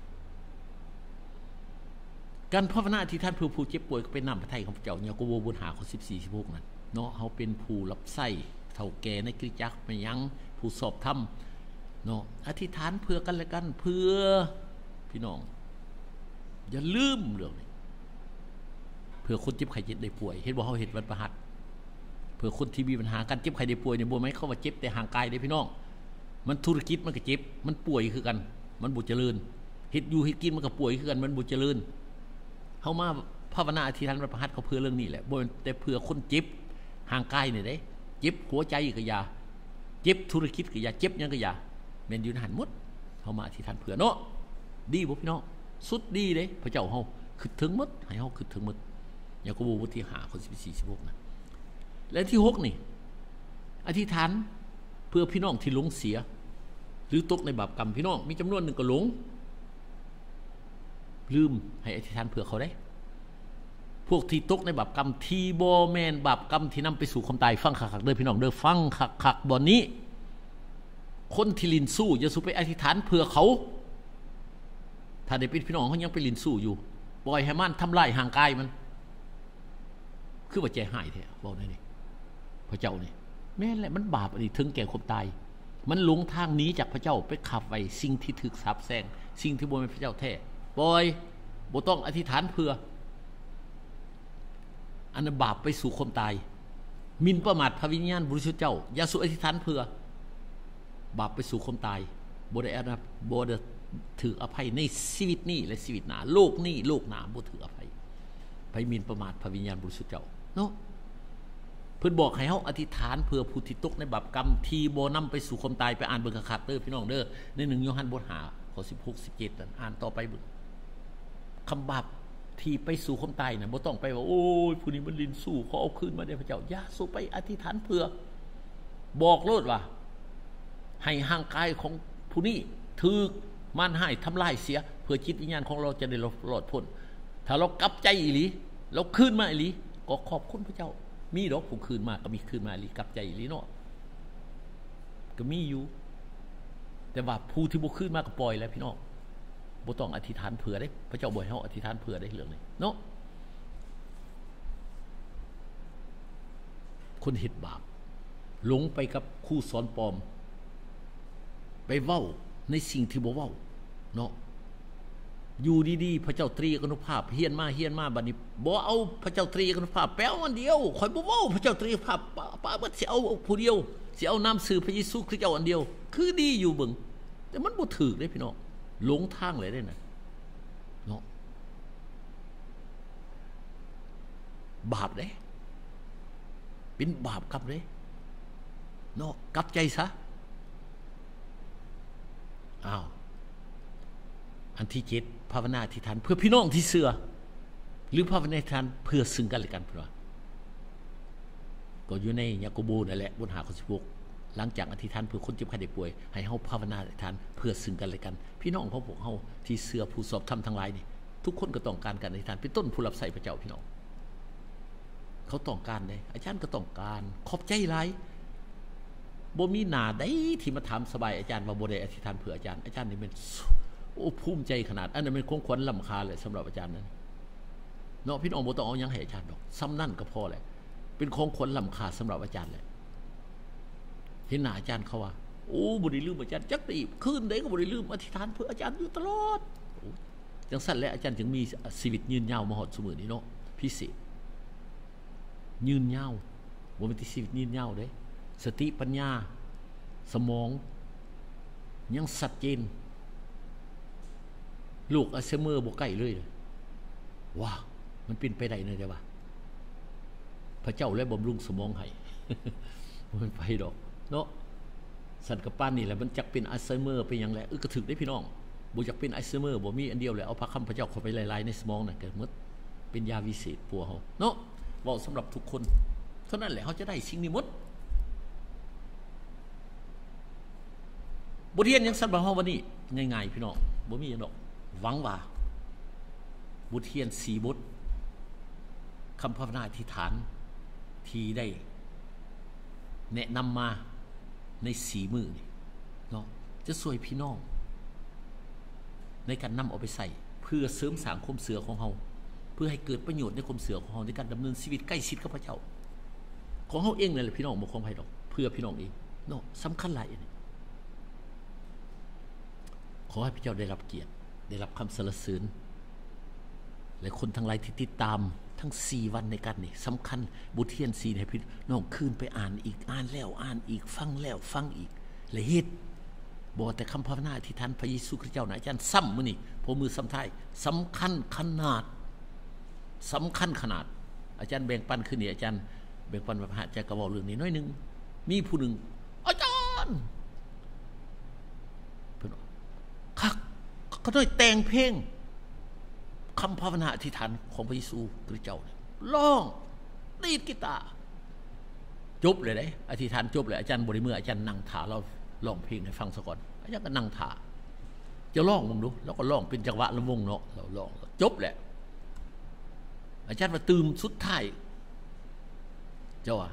การภาวนาอธิษฐานเพื่อผู้เจ็บป่วยก็เป็นน้ำพระทัยของพระเจ้าเนี่ยก็โวบุญหาข้อสิบสี่ สิบหกนั่นเนาะเขาเป็นผู้รับใช้เฒ่าแก่ในคริสตจักรไม่ยั้งผู้สอบธรรมเนาะอธิษฐานเพื่อกันและกันเพื่อพี่น้องอย่าลืมเรื่องนี้เพื่อคนเจ็บไข้เจ็บได้ป่วยเห็นบ่เฮาเฮ็ดวันประหัสเพื่อคนที่มีปัญหาการเจ็บไข้ได้ป่วยเนี่ยบ่แม่นเขาว่าเจ็บแต่ห่างกายเด้พี่น้องมันธุรกิจมันก็เจ็บมันป่วยคือกันมันบ่เจริญเฮ็ดอยู่เฮ็ดกินมันก็ป่วยคือกันมันบ่เจริญเฮามาภาวนาอธิษฐานวันประหัสเขาเพื่อเรื่องนี้แหละบ่แต่เพื่อคนเจ็บห่างกายนี่เด้เจ็บหัวใจก็อย่าเจ็บธุรกิจก็อย่าเจ็บหยังก็อย่าแม่นอยู่ในหันหมดเฮามาอธิษฐานเผื่อเนาะดีบ่พี่น้องสุดดีเด้พระเจ้าเฮาคิดถึงหมดให้เฮาคิดถึงหมดยากอบบทที่ห้าข้อสิบสี่ สิบหกนะและที่หกนี่อธิษฐานเพื่อพี่น้องที่หลงเสียหรือตกในบาปกรรมพี่น้องมีจำนวนหนึ่งก็หลงลืมให้อธิษฐานเพื่อเขาได้พวกที่ตกในบาปกรรมที่บ่แม่นบาปกรรมที่นำไปสู่ความตายฟังคักๆเด้อพี่น้องเด้อฟังคักๆบ่นี้คนที่ลิ้นสู้อย่าสู้ไปอธิษฐานเพื่อเขาถ้าได้เป็นพี่น้องเขายังไปลิ้นสู้อยู่ปล่อยให้มันทำลายห่างกายมันคือว่าใจหายแท้บอกได้นี่พระเจ้านี่แม่นแหละมันบาปอันนี้ถึงแก่ความตายมันหลงทางหนีจากพระเจ้าไปขับไว้สิ่งที่ถึกสาปแซงสิ่งที่บ่เป็นพระเจ้าแท้ปล่อยบ่ต้องอธิษฐานเพื่ออันนั้นบาปไปสู่ความตายหมิ่นประมาทพระวิญญาณบริสุทธิ์เจ้าอย่าสู้อธิษฐานเพื่อบาปไปสู่ความตายบ่ได้อาณาบ่ได้ถืออภัยในชีวิตนี้และชีวิตหน้าโลกนี้โลกหน้าบ่ถืออภัยไปหมิ่นประมาทพระวิญญาณบริสุทธิ์เจ้าเนาะเพิ่นบอกให้เฮาอธิษฐานเพื่อผู้ที่ตกในบาปกรรมที่บ่นำไปสู่ความตายไปอ่านเบิ่งคักๆเด้อพี่น้องเด้อในหนึ่งโยฮันบทห้าข้อสิบหก สิบเจ็ดนั่นอ่านต่อไปเบิ่งคำบาปที่ไปสู่ความตายน่ะบ่ต้องไปว่าโอ้ยผู้นี้มันลิ้นสู้ขอเอาคืนมาได้พระเจ้าอย่าสู้ไปอธิษฐานเพื่อบอกโลดว่าให้ห่างกายของผู้นี้ถูกมารให้ทำลายเสียเพื่อจิตวิญญาณของเราจะได้รอดพ้นถ้าเรากลับใจอีหลีเราคืนมาอีหลีก็ขอบคุณพระเจ้ามีดอกผู้คืนมาก็มีคืนมาอีหลีกลับใจอีหลีเนาะก็มีอยู่แต่ว่าผู้ที่บ่คืนมาก็ปล่อยแล้วพี่น้องบ่ต้องอธิษฐานเผื่อได้พระเจ้าบ่ให้เฮาอธิษฐานเผื่อได้เรื่องนี้เนาะคนเฮ็ดบาปหลงไปกับครูสอนปลอมไปเว้าในสิ่งที่บ่เว้าเนาะอยู่ดีๆพระเจ้าตรีอนุภาพเฮียนมาเฮียนมาบัดนี้บ่เอาพระเจ้าตรีอนุภาพแปลอันเดียวข่อยบ่เว้าพระเจ้าตรีอนุภาพป้าบ่สิเอาผู้เดียวสิเอานามสื่อพระเยซูคริสต์เจ้าอันเดียวคือดีอยู่เบิ่งแต่มันบ่ถูกเด้พี่น้องหลงทางเลยได้น่ะเนาะบาปเด้เป็นบาปกรรมเด้เนาะกลับใจซะอ้าวอันที่เจ็ดภาวนาอธิษฐานเพื่อพี่น้องที่เชื่อหรือภาวนาอธิษฐานเพื่อซึ่งกันและกันเพิ่นว่าก็อยู่ในยากอบบนั่นแหละบทห้าข้อสิบหกหลังจากอธิษฐานเพื่อคนเจ็บไข้ได้ป่วยให้เฮาภาวนาอธิษฐานเพื่อซึ่งกันและกันพี่น้องของพวกเฮาที่เชื่อผู้สอบธรรมทั้งหลายนี่ทุกคนก็ต้องการการอธิษฐานเป็นต้นผู้รับใช้พระเจ้าพี่น้องเขาต้องการเด้อาจารย์ก็ต้องการขอบใจหลายบ่มีหน้าใดที่มาถามสบายอาจารย์ว่าบ่ได้อธิษฐานเพื่ออาจารย์อาจารย์นี่เป็นโอ้ภูมิใจขนาดอันนั้นเป็นของขวัญล้ำค่าเลยสำหรับอาจารย์นั้นเนาะพี่น้องบ่ต้องเอาหยังให้อาจารย์ดอกซ้ำนั่นก็พอแหละเป็นของขวัญล้ำค่าสำหรับอาจารย์แหละเห็นหน้าอาจารย์เขาว่าโอ้บ่ได้ลืมอาจารย์จักตีคืนใดก็บ่ได้ลืมอธิษฐานเพื่ออาจารย์อยู่ตลอดจังซั่นแหละอาจารย์จึงมีชีวิตยืนยาวมาฮอดซุมื้อนี้เนาะพิเศษยืนยาวบ่แม่นที่ชีวิตยืนยาวเด้สติปัญญาสมองยังชัดเจนลูกอัลไซเมอร์บ่ใกล้เลยว้ามันเป็นไปได้เนอะจ้ะว่าพระเจ้าและบำรุงสมองให้มันไปดอกเนาะสันกับป้านนี่แหละมันจักเป็นอัลไซเมอร์เป็นอย่างไรเออก็ถึกได้พี่น้องบ่จักเป็นอัลไซเมอร์บ่มีอันเดียวแหละเอาพระคำพระเจ้าเข้าไปหลายๆในสมองน่ะก็หมดเป็นยาวิเศษปัวเฮาเนาะเว้าสำหรับทุกคนเท่านั้นแหละเฮาจะได้สิ่งนี้หมดบทเรียนยังสั้นบ่เฮาวันนี้ง่ายๆพี่น้องบ่มีหยังดอกหวังว่าบทเรียนสี่บทคำภาวนาอธิษฐานที่ได้แนะนำมาในสี่มื้อนี่เนาะจะช่วยพี่น้องในการนำเอาไปใส่เพื่อเสริมสร้างความเชื่อของเฮาเพื่อให้เกิดประโยชน์ในความเชื่อของเฮาในการดำเนินชีวิตใกล้ชิดกับพระเจ้าของเฮาเองนั่นแหละพี่น้องบ่ของไผดอกเพื่อพี่น้องเองเนาะสำคัญหลายอันนี้ขอให้พระเจ้าได้รับเกียรติได้รับคำสรรเสริญและคนทั้งหลายที่ติดตามทั้งสี่วันในการนี่สำคัญบทเรียนสี่ให้พี่น้องคืนไปอ่านอีกอ่านแล้วอ่านอีกฟังแล้วฟังอีกและเฮ็ดบ่แต่คำภาวนาอธิษฐานพระเยซูคริสต์เจ้านะอาจารย์ซ้ำมื้อนี้พอมือซ้ำท้ายสำคัญขนาดสำคัญขนาดอาจารย์แบ่งปันขึ้นนี่อาจารย์แบ่งปันพระอาจารย์ก็เว้าเรื่องนี้น้อยนึงมีผู้หนึ่งอาจารย์เพิ่นว่าคักเขาได้แต่งเพลงคำภาวนาอธิษฐานของพระเยซูคริสต์เจ้าร้องดีดกีตาร์จบเลยเด้อธิษฐานจบเลยอาจารย์บ่ได้เมื่ออาจารย์นั่งท่าเราร้องเพลงให้ฟังซะก่อนอาจารย์ก็นั่งท่าจะร้องมึงดูแล้วก็ร้องเป็นจังหวะลำวงเนาะเราร้องจบแหละอาจารย์มาตื่มสุดท้ายเจ้าว่า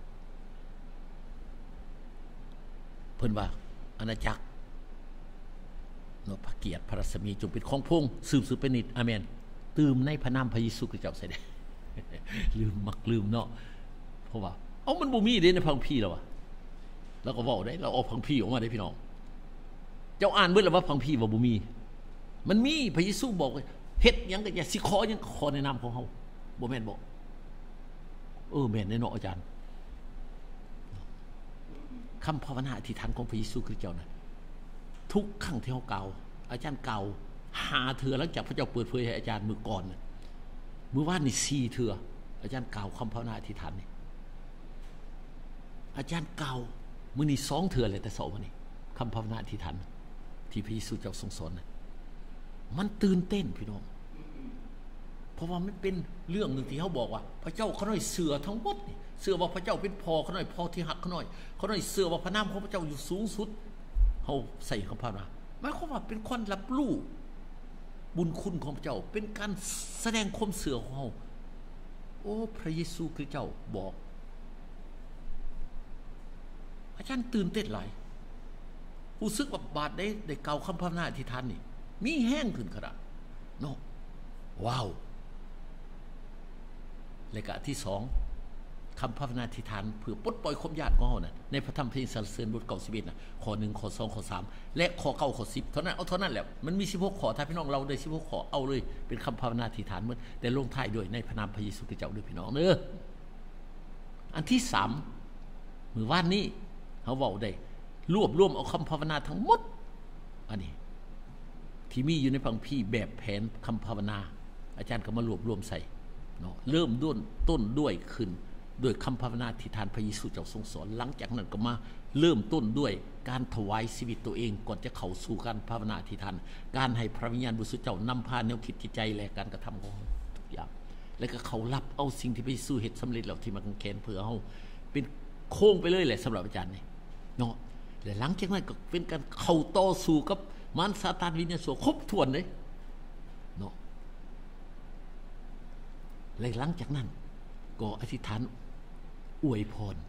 เพิ่นว่าอาณาจักรเนาะพระเกียรติพระรัศมีจงเป็นของพงสืบสืบเป็นนิจอาเมนตื่มในพระนามพระเยซูคริสต์เจ้าใส่ได้ ลืมมักลืมเนาะเพราะว่าเอ้ามันบ่มีเด้ในพังพี่แล้ววะแล้วก็เว้าได้เราเอาพังพี่ออกมาได้พี่น้องเจ้าอ่านเบิดแล้วว่าพังพี่ว่าบ่มีมันมีพระเยซูบอกเฮ็ดหยังก็อย่าสิขอหยังขอในนามของเฮาบ่แม่นบ่เออแม่นแน่เนาะอาจารย์คำภาวนาอธิษฐานของพระเยซูคริสต์เจ้านะทุกครั้งที่เฮากล่าวอาจารย์กล่าวหาเถื่อหลังจากพระเจ้าเปิดเผยให้อาจารย์มื้อก่อนน่ะมื้อวานนี่สี่เถื่ออาจารย์กล่าวคำภาวนาอธิษฐานนี่อาจารย์กล่าวมื้อนี้สองเถื่อเลยแต่เช้ามื้อนี้คำภาวนาอธิษฐานที่พระเยซูเจ้าทรงสอนนะมันตื่นเต้นพี่น้องเพราะว่ามันเป็นเรื่องหนึ่งที่เขาบอกว่าพระเจ้าเขาหน่อยเสือทั้งหมดนี่เสือว่าพระเจ้าเป็นพ่อเขาหน่อยพ่อที่หักเขาหน่อยเขาหน่อยเสือว่าพระนามของพระเจ้าอยู่สูงสุดเขาใส่คำภาวนาหมายความว่าเป็นคนรับรู้บุญคุณของพระเจ้าเป็นการแสดงความเสือของเขาโอ้พระเยซูคริสต์เจ้าบอกอาจารย์ตื่นเต้นหลายรู้สึกว่าบาดได้ได้เก่าคำภาวนาอธิษฐานนี่มีแห้งขึ้นขนาดเนาะว้าวรายการที่สองคำภาวนาอธิษฐานเพื่อปลดปล่อยความยากของเราน่ะในพระธรรมเพลงสรรเสริญบทเก้าสิบเอ็ดน่ะข้อหนึ่งข้อสองข้อสามและข้อเก้าข้อสิบเท่านั้นเอาเท่านั้นแหละมันมีสิบหกข้อถ้าพี่น้องเราได้สิบหกข้อเอาเลยเป็นคำภาวนาอธิษฐานเหมือนแต่ลงท้ายด้วยในพระนามพระเยซูคริสต์เจ้าด้วยพี่น้องเด้ออันที่สามมื้อวานนี้เขาเว้าได้รวบรวมเอาคำภาวนาทั้งหมดอันนี้ที่มีอยู่ในพระคัมภีร์แบบแผนคำภาวนาอาจารย์ก็มารวบรวมใส่เนาะเริ่มต้นต้นด้วยขึ้นด้วยคำภาวนาที่ทานพระเยซูเจ้าทรงสอนหลังจากนั้นก็มาเริ่มต้นด้วยการถวายชีวิตตัวเองก่อนจะเข้าสู่การภาวนาที่ทานการให้พระวิญญาณบริสุทธิ์เจ้านำพาแนวคิดจิตใจและการกระทำของทุกอย่างแล้วก็เขารับเอาสิ่งที่พระเยซูเฮ็ดสำเร็จแล้วที่มากางเขนเพื่อเฮาเป็นโค้งไปเลยแหละสำหรับอาจารย์นี่เนาะและหลังจากนั้นก็เป็นการเข้าต่อสู้กับมารซาตานวิญญาณชั่วครบถ้วนเลยเนาะและหลังจากนั้นก็อธิษฐานอวยพร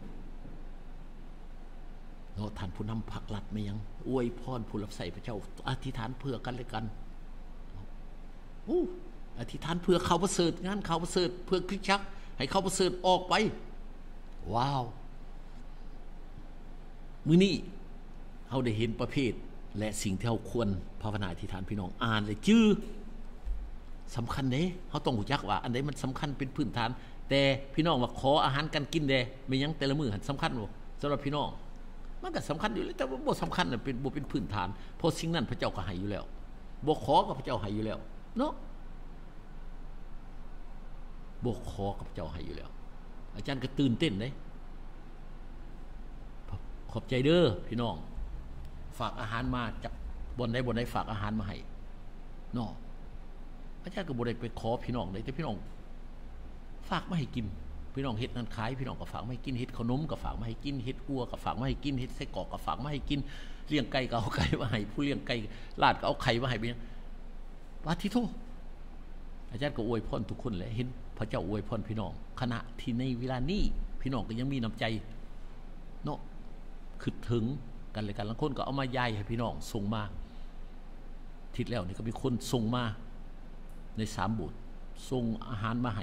เนาะท่านผู้นำผักหลัดไม่ยังอวยพรผู้รับใส่พระเจ้าอธิษฐานเพื่อกันและกันอู้อธิษฐานเพื่อเขาประเสริฐงานเขาประเสริฐเพื่อคริสตจักรให้เขาประเสริฐออกไปว้าวมื้อนี้เฮาได้เห็นประเภทและสิ่งที่เราควรภาวนาอธิษฐานพี่น้องอ่านเลยจื้อสำคัญเด้เขาต้องรู้จักว่าอันใดมันสำคัญเป็นพื้นฐานแต่พี่น้องว่าขออาหารกันกินเด้ไม่ยังแต่ละมื้อหันสำคัญบ่สำหรับพี่น้องมันก็สำคัญอยู่แล้วแต่ว่าบ่สำคัญน่ะเป็นบ่เป็นพื้นฐานเพราะสิ่งนั้นพระเจ้าก็ให้อยู่แล้วบ่ขอกับพระเจ้าให้อยู่แล้วเนาะบ่ขอกับพระเจ้าให้อยู่แล้วอาจารย์ก็ตื่นเต้นเด้ขอบใจเด้อพี่น้องฝากอาหารมาจากบนใดบนใดฝากอาหารมาให้เนาะอาจารย์ก็บ่ได้ไปขอพี่น้องเลยแต่พี่น้องฝากมาให้กินพี่น้องเฮ็ดนั่นขายพี่น้องก็ฝากมาให้กินเฮ็ดขนมก็ฝากมาให้กินเฮ็ดอัวก็ฝากมาให้กินเฮ็ดไส้กรอกก็ฝากมาให้กินเลี้ยงไก่ก็เอาไก่มาให้ผู้เลี้ยงไก่ลาดก็เอาไข่มาให้ไปว่าที่โทอาจารย์ก็อวยพรทุกคนแหละเห็นพระเจ้าอวยพรพี่น้องขณะที่ในเวลานี้พี่น้องก็ยังมีน้ำใจเนาะคิดถึงกันเลยกันบางคนก็เอามายายให้พี่น้องส่งมาทิศแล้วนี่ก็มีคนส่งมาในสามโบสถ์ส่งอาหารมาให้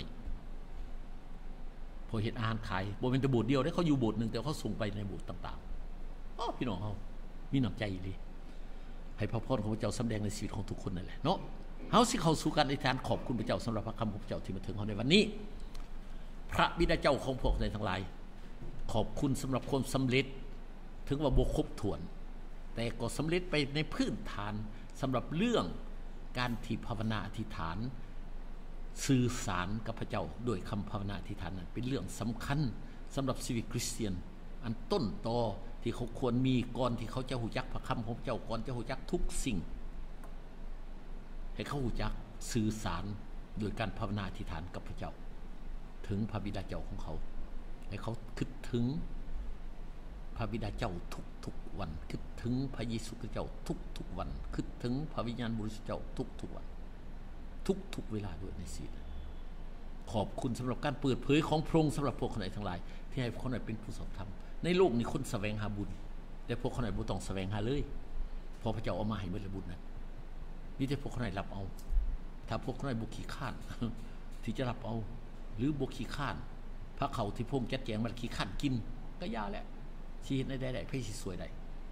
พอเห็นอาหารขายบ่เป็นแต่โบสถ์เดียวได้เขาอยู่โบสถ์นึงแต่เขาส่งไปในโบสถ์ต่างๆอ๋อพี่น้องเฮามีน้ำใจดีให้พระพรของพระเจ้าสำแดงในชีวิตของทุกคนนั่นแหละเนาะเฮาสิเข้าสู่การอธิษฐานขอบคุณพระเจ้าสำหรับพระคำของพระเจ้าที่มาถึงเฮาในวันนี้พระบิดาเจ้าของพวกเราทั้งหลายขอบคุณสำหรับความสำเร็จถึงว่าบ่ครบถ้วนแต่ก็สำเร็จไปในพื้นฐานสำหรับเรื่องการที่ภาวนาอธิษฐานสื่อสารกับพระเจ้าโดยคำภาวนาอธิษฐานนั้นเป็นเรื่องสำคัญสำหรับชีวิตคริสเตียนอันต้นตอที่เขาควรมีก่อนที่เขาจะหูจักพระคำของเจ้าก่อนจะหูจักทุกสิ่งให้เขาหูจักสื่อสารโดยการภาวนาอธิษฐานกับพระเจ้าถึงพระบิดาเจ้าของเขาให้เขาคิดถึงพระบิดาเจ้าทุกๆวันคิดถึงพระเยซูคริสต์เจ้าทุกๆวันคิดถึงพระวิญญาณบริสุทธิ์เจ้าทุกๆวันทุกๆเวลาด้วยในชีวิตขอบคุณสำหรับการเปิดเผยของพระองค์สำหรับพวกคนไหนทั้งหลายที่ให้คนไหนเป็นผู้สอบธรรมในโลกนี้คนแสวงหาบุญแต่พวกคนไหนบ่ต้องแสวงหาเลยพอพระเจ้าเอามาให้เบิดบุญนั้นนี่แต่พวกคนไหนรับเอาถ้าพวกคนไหนบ่ขี้ข้านที่จะรับเอาหรือบ่ขี้ข้านพระเขาที่พระองค์จัดแจงมันขี้ข้านกินก็ยาแหละชีวิตได้ได้เพื่อสิสวยได้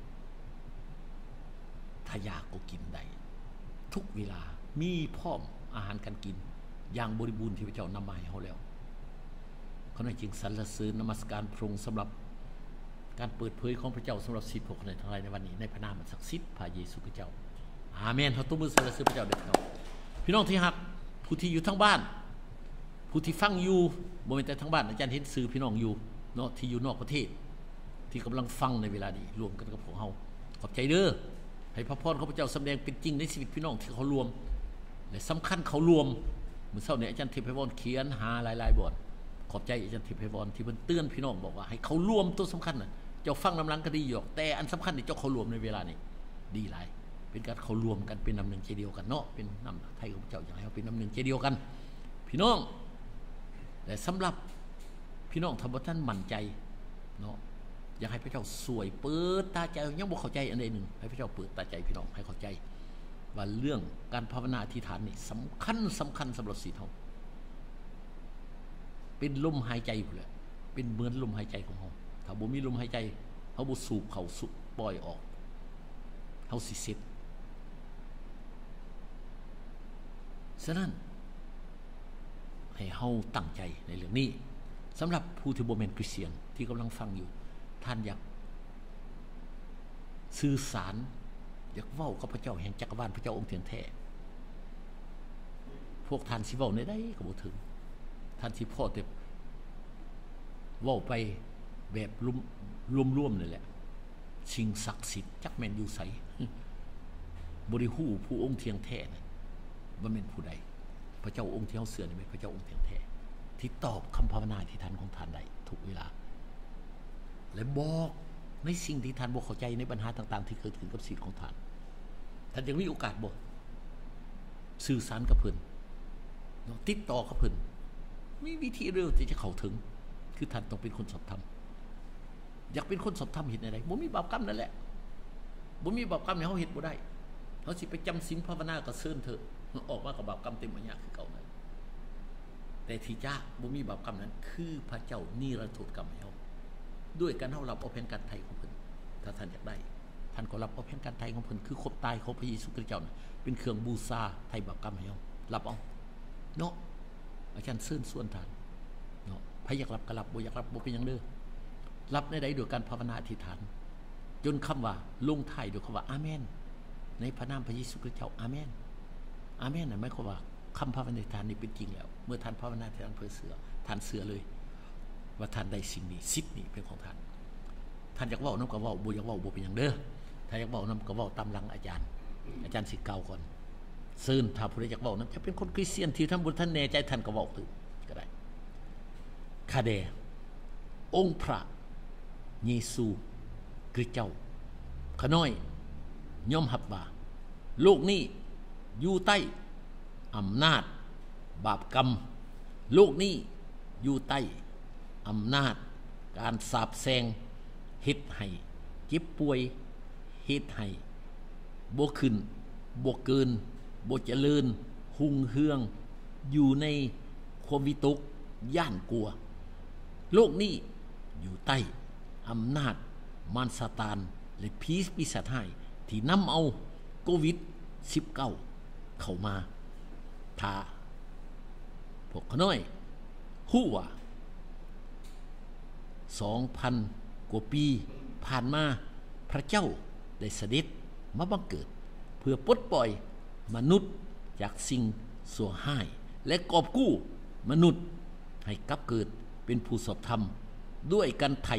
ถ้าอยากก็กินได้ทุกเวลามีพร้อมอาหารการกินอย่างบริบูรณ์ที่พระเจ้านำมาให้เขาแล้วเขาจึงสรรเสริญนมัสการพระองค์สำหรับการเปิดเผยของพระเจ้าสำหรับสิทธิพวกคนทั้งหลายในวันนี้ในพระนามอันศักดิ์สิทธิ์พระเยซูคริสต์เจ้าอาเมนเขาตุ้มมือสรรเสริญพระเจ้าเด็ดขาดพี่น้องที่รักผู้ที่อยู่ทั้งบ้านผู้ที่ฟังอยู่บ่แม่นแต่ทั้งบ้านอาจารย์เห็นสื่อพี่น้องอยู่เนาะที่อยู่นอกประเทศที่กำลังฟังในเวลานี้รวมกันกับพวกเราขอบใจเด้อให้พระพรของพระเจ้าสำแดงเป็นจริงในชีวิตพี่น้องที่เขารวมและสำคัญเขารวมเมื่อเช้านี้อาจารย์เทพไพวรเขียนหาหลายๆบทขอบใจอาจารย์เทพไพวรที่เพิ่นเตือนพี่น้องบอกว่าให้เขารวมตัวสำคัญน่ะเจ้าฟังน้ำหลังก็ดีอยู่แต่อันสำคัญที่เจ้าเขารวมในเวลานี้ดีหลายเป็นการเขารวมกันเป็นน้ำหนึ่งใจเดียวกันเนาะเป็นน้ำไทยของพระเจ้าอย่างไรเขาเป็นน้ำหนึ่งใจเดียวกันพี่น้องแต่สำหรับพี่น้องทำบ่ท่านมั่นใจเนาะอยากให้พระเจ้าสวยเปิดตาใจยังบ่เข้าใจอันใดหนึ่งให้พระเจ้าเปิดตาใจพี่น้องให้เข้าใจว่าเรื่องการภาวนาอธิษฐานนี่สำคัญสำคัญสำหรับชีวิตเราเป็นลมหายใจพุ่นแหละเป็นเหมือนลมหายใจของเราถ้าบ่มีลมหายใจเขาบ่สูบเข้าสูบปล่อยออกเขาสิเสร็จฉะนั้นให้เฮาตั้งใจในเรื่องนี้สำหรับผู้ที่บ่แม่นคริสเตียนที่กำลังฟังอยู่ท่านอยากสื่อสารอยากเว้ากับพระเจ้าแห่งจักรวาลพระเจ้าองค์เทียนแท้พวกท่านสิเว้าในใดก็บ่ถึงท่านสิพอแต่เว้าไปแบบรวมๆนั่นแหละสิ่งศักดิ์สิทธิ์จักแม่นอยู่ไสบ่ได้ฮู้ผู้องค์เทียนแท้นะบ่แม่นผู้ใดพระเจ้าองค์ที่เฮาเชื่อนี่แม่นพระเจ้าองค์เทียนแท้ที่ตอบคำภาวนาที่ท่านของท่านได้ทุกเวลาและบอกในสิ่งที่ท่านบ่เข้าใจในปัญหาต่างๆที่เกิดขึ้นกับชีวิตของท่านท่านยังมีโอกาสบ่สื่อสารกับเพิ่นติดต่อกับเพิ่นมีวิธีเร็วที่จะเข้าถึงคือท่านต้องเป็นคนสอบธรรมอยากเป็นคนสอบธรรมเฮ็ดได้บ่มีบาปกรรมนั่นแหละบ่มีบาปกรรมเนี่ยเฮาเฮ็ดบ่ได้เฮาสิไปจำศีลภาวนาก็เชิญเถอะออกมากับบาปกรรมเต็มอันยะคือเก่านั่นแต่ที่จ้าบ่มีบาปกรรมนั้นคือพระเจ้านิรโทษกรรมให้เฮาด้วยการเฮารับเอาแผนการไถ่ของเพิ่นถ้าท่านอยากได้ท่านก็รับเอาแผนการไถ่ของเพิ่นคือครบตายของพระเยซูคริสต์เจ้าน่ะเป็นเครื่องบูชาไถ่บาปกรรมให้เฮารับเอาเนาะอาจารย์เชิญชวนท่านเนาะใครอยากรับก็รับบ่อยากรับบ่เป็นหยังเด้อรับในใดโดยการภาวนาอธิษฐานจนคำว่าลงท้ายด้วยคำว่าอาเมนในพระนามพระเยซูคริสต์เจ้าอาเมนอาเมนนั่นหมายความว่าคำภาวนาอธิษฐานนี้เป็นจริงแล้วเมื่อท่านภาวนาอธิษฐานเพื่อเสือท่านเสือเลยว่าท่านได้สิ่งนี้สิทธิ์นี้เป็นของท่านท่านอยากเว้านำก็เว้าบ่อยากเว้าบ่เป็นหยังเด้อถ้าอยากเว้านำก็เว้าตามหลังอาจารย์อาจารย์สิเก่าก่อนซึ่งถ้าผู้ใดอยากเว้านำจะเป็นคนคริสเตียนที่ท่านบ่ท่านแน่ใจท่านก็เว้าตื่นก็ได้ข้าแด่องค์พระเยซูคริสต์เจ้าข้าน้อยยอมรับว่าโลกนี้อยู่ใต้อำนาจบาปกรรมโลกนี้อยู่ใต้อำนาจการสาปแช่งเฮ็ดให้เจ็บป่วยเฮ็ดให้บ่ขึ้นบ่เกินบ่เจริญหุ่งเฮืองอยู่ในความวิตกย่านกลัวโลกนี้อยู่ใต้อำนาจมารซาตานและผีปีศาจร้ายที่นำเอาโควิดสิบเก้า เข้ามาถ้าพวกขน้อยฮู้ว่า สองพัน กว่าปีผ่านมาพระเจ้าได้เสด็จมาบังเกิดเพื่อปลดปล่อยมนุษย์จากสิ่งชั่วร้ายและกอบกู้มนุษย์ให้กลับเกิดเป็นผู้ชอบธรรมด้วยการไถ่ข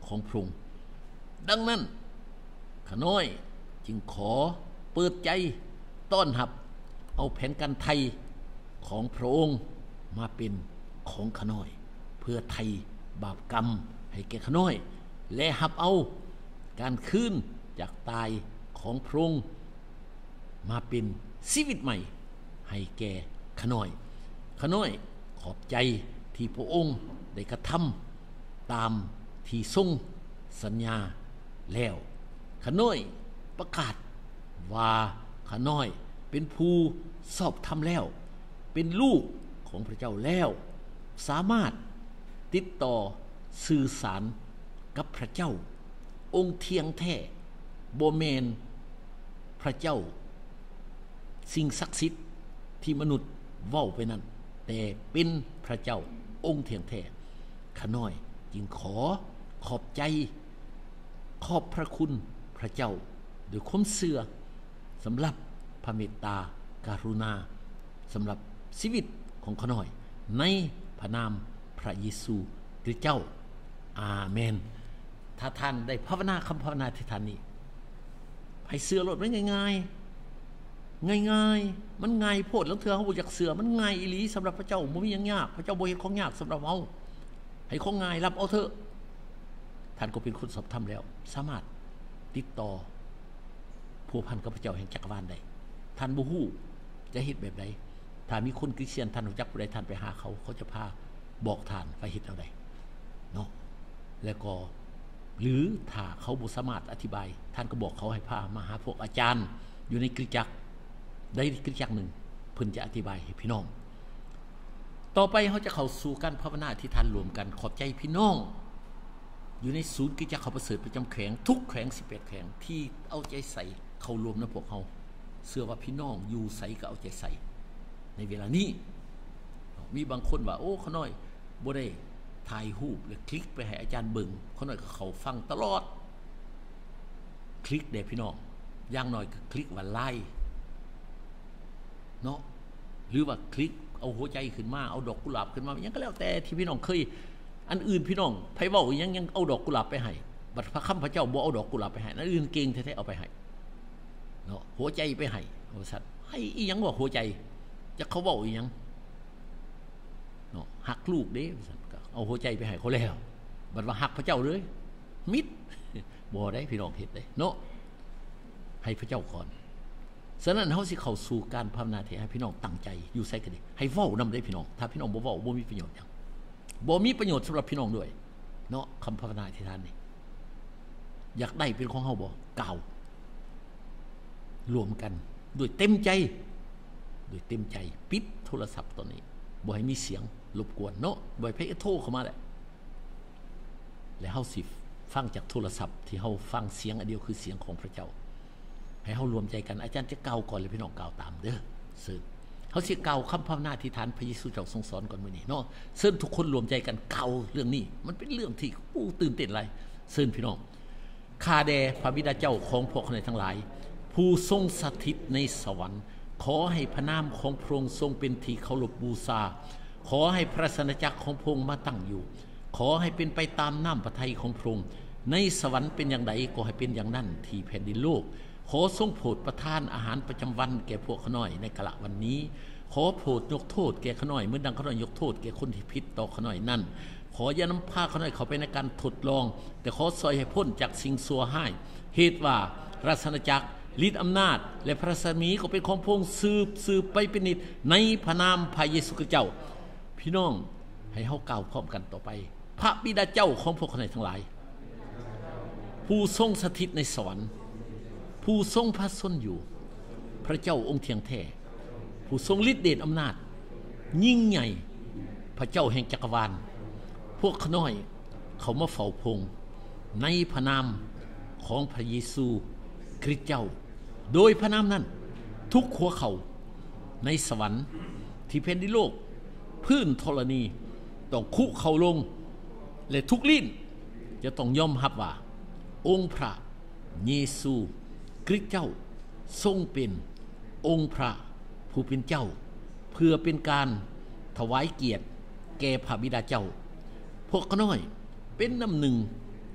ของพระองค์ดังนั้นข้าน้อยจึงขอเปิดใจต้อนรับเอาแผนการไทยของพระองค์มาเป็นของข้าน้อยเพื่อไทยบาปกรรมให้แก่ข้าน้อยและรับเอาการคืนจากตายของพระองค์มาเป็นชีวิตใหม่ให้แก่ข้าน้อยข้าน้อยขอบใจที่พระองค์ได้กระทำตามที่ทรงสัญญาแล้วข้าน้อยประกาศว่าข้าน้อยเป็นผู้สอบธรรมแล้วเป็นลูกของพระเจ้าแล้วสามารถติดต่อสื่อสารกับพระเจ้าองค์เทียงแท้บ่แม่นพระเจ้าสิ่งศักดิ์สิทธิ์ที่มนุษย์เว้าไปนั้นแต่เป็นพระเจ้าองค์เทียงแท้ข้าน้อยจึงขอขอบใจขอบพระคุณพระเจ้าด้วยความเชื่อสำหรับพระเมตตาการุณาสำหรับชีวิตของข้าน้อยในพระนามพระเยซูคริสต์เจ้าอาเมนถ้าท่านได้ภาวนาคำภาวนาที่ท่านนี้ให้เชื่อรถไว้ง่ายๆง่ายๆมันง่ายโพดแล้วเธอเขาบ่อยากเชื่อมันง่ายอีหลีสำหรับพระเจ้าบ่มีหยังยากพระเจ้าบ่เฮ็ดของยากสำหรับเฮาให้ของง่ายรับเอาเถอะท่านก็เป็นคนสอบธรรมแล้วสามารถติดต่อผัวพันกับพระเจ้าแห่งจักรวาลได้ท่านบ่ฮู้จะเฮ็ดแบบใดถ้ามีคนคริสเตียนท่านรู้จักผู้ใดท่านไปหาเขาเขาจะพาบอกท่านว่าเฮ็ดเอาใดเนาะแล้วก็หรือถ้าเขาบ่สามารถอธิบายท่านก็บอกเขาให้พามาหาพวกอาจารย์อยู่ในคริสตจักรได้คริสตจักรหนึ่งเพิ่นจะอธิบายให้พี่น้องต่อไปเขาจะเข้าสู่การภาวนาที่ท่านรวมกันขอบใจพี่น้องอยู่ในศูนย์คริสตจักรเขาประเสริฐประจำแขวงทุกแขวงสิบแปดแขวงที่เอาใจใส่เข้ารวมนะพวกเขาเชื่อว่าพี่น้องอยู่ใส่ก็เอาใจใส่ในเวลานี้มีบางคนว่าโอ้เขาน้อยบ่ได้ถ่ายรูปแล้วคลิกไปให้อาจารย์เบิ่งเขาน้อยก็เขาฟังตลอดคลิกเด้พี่น้องอย่างน้อยก็คลิกว่าไลค์เนาะหรือว่าคลิกเอาหัวใจขึ้นมาเอาดอกกุหลาบขึ้นมายังก็แล้วแต่ที่พี่น้องเคยอันอื่นพี่น้องไผเว้ายังยังเอาดอกกุหลาบไปให้บัดพระคำพระเจ้าบ่เอาดอกกุหลาบไปให้อันอื่นเก่งแท้ๆเอาไปให้เนาะหัวใจไปให้ว่าซั่นให้อีหยังว่าหัวใจจะเขาเว้าอีหยังเนาะฮักลูกเด้ว่าซั่นก็เอาหัวใจไปให้เขาแล้วบัดว่าฮักพระเจ้าเลยมิดบ่ได้พี่น้องเฮ็ดได้เนาะให้พระเจ้าก่อนฉะนั้นเฮาสิเข้าสู่การภาวนาที่ให้พี่น้องตั้งใจอยู่ไสก็ดีให้เว้านำได้พี่น้องถ้าพี่น้องบ่เว้าบ่มีประโยชน์หยังบ่มีประโยชน์สำหรับพี่น้องด้วยเนาะคำภาวนาที่ท่านนี่อยากได้เป็นของเฮาบ่กล่าวรวมกันด้วยเต็มใจด้วยเต็มใจปิดโทรศัพท์ตอนนี้บ่ให้มีเสียงรบกวนเนาะบ่ให้โทรเข้ามาแหละแล้วเฮาสิฟังจากโทรศัพท์ที่เฮาฟังเสียงอันเดียวคือเสียงของพระเจ้าให้เฮารวมใจกันอาจารย์จะกล่าวก่อนเลยพี่น้องกล่าวตามเด้อเชิญเฮาสิกล่าวคำภาวนาที่ฐานพระเยซูเจ้าทรงสอนก่อนมื้อนี้เนาะเชิญทุกคนรวมใจกันกล่าวเรื่องนี้มันเป็นเรื่องที่อู้ตื่นเต้นหลายเชิญพี่น้องข้าแด่พระบิดาเจ้าของพวกข้าทั้งหลายผู้ทรงสถิตในสวรรค์ขอให้พระนามของพระองค์ทรงเป็นที่เคารพบูชาขอให้พระสันจักรของพระองค์มาตั้งอยู่ขอให้เป็นไปตามน้ำพระทัยของพระองค์ในสวรรค์เป็นอย่างไรก็ให้เป็นอย่างนั้นที่แผ่นดินโลกขอทรงโปรดประทานอาหารประจำวันแก่พวกข้าน้อยในกะละวันนี้ขอโปรดยกโทษแก่ข้าน้อยเหมือนดังข้าน้อยยกโทษแก่คนที่ผิดต่อข้าน้อยนั้นขออย่านำพาข้าน้อยเข้าไปในการทดลองแต่ขอซอยให้พ้นจากสิ่งชั่วร้ายเหตุว่าราชอาณาจักรฤทธิ์อำนาจและพระสมีก็เป็นของพระองค์สืบสืบไปเป็นนิจในพระนามพระเยซูคริสต์เจ้าพี่น้องให้เฮากล่าวพร้อมกันต่อไปพระบิดาเจ้าของพวกข้าน้อยทั้งหลายผู้ทรงสถิตในสวรรค์ผู้ทรงพระชนอยู่พระเจ้าองค์เทียงแท้ผู้ทรงฤทธิ์เดชอำนาจยิ่งใหญ่พระเจ้าแห่งจักรวาลพวกข้าน้อยเขามาเฝ้าพระองค์ในพระนามของพระเยซูคริสต์เจ้าโดยพระนามนั้นทุกหัวเขาในสวรรค์ที่แผ่นดินโลกพื้นธรณีต้องคุเข่าลงและทุกลิ้นจะต้องยอมรับว่าองค์พระเยซูคริสต์เจ้าทรงเป็นองค์พระผู้เป็นเจ้าเพื่อเป็นการถวายเกียรติแก่พระบิดาเจ้าพวกข้าน้อยเป็นน้ำหนึ่ง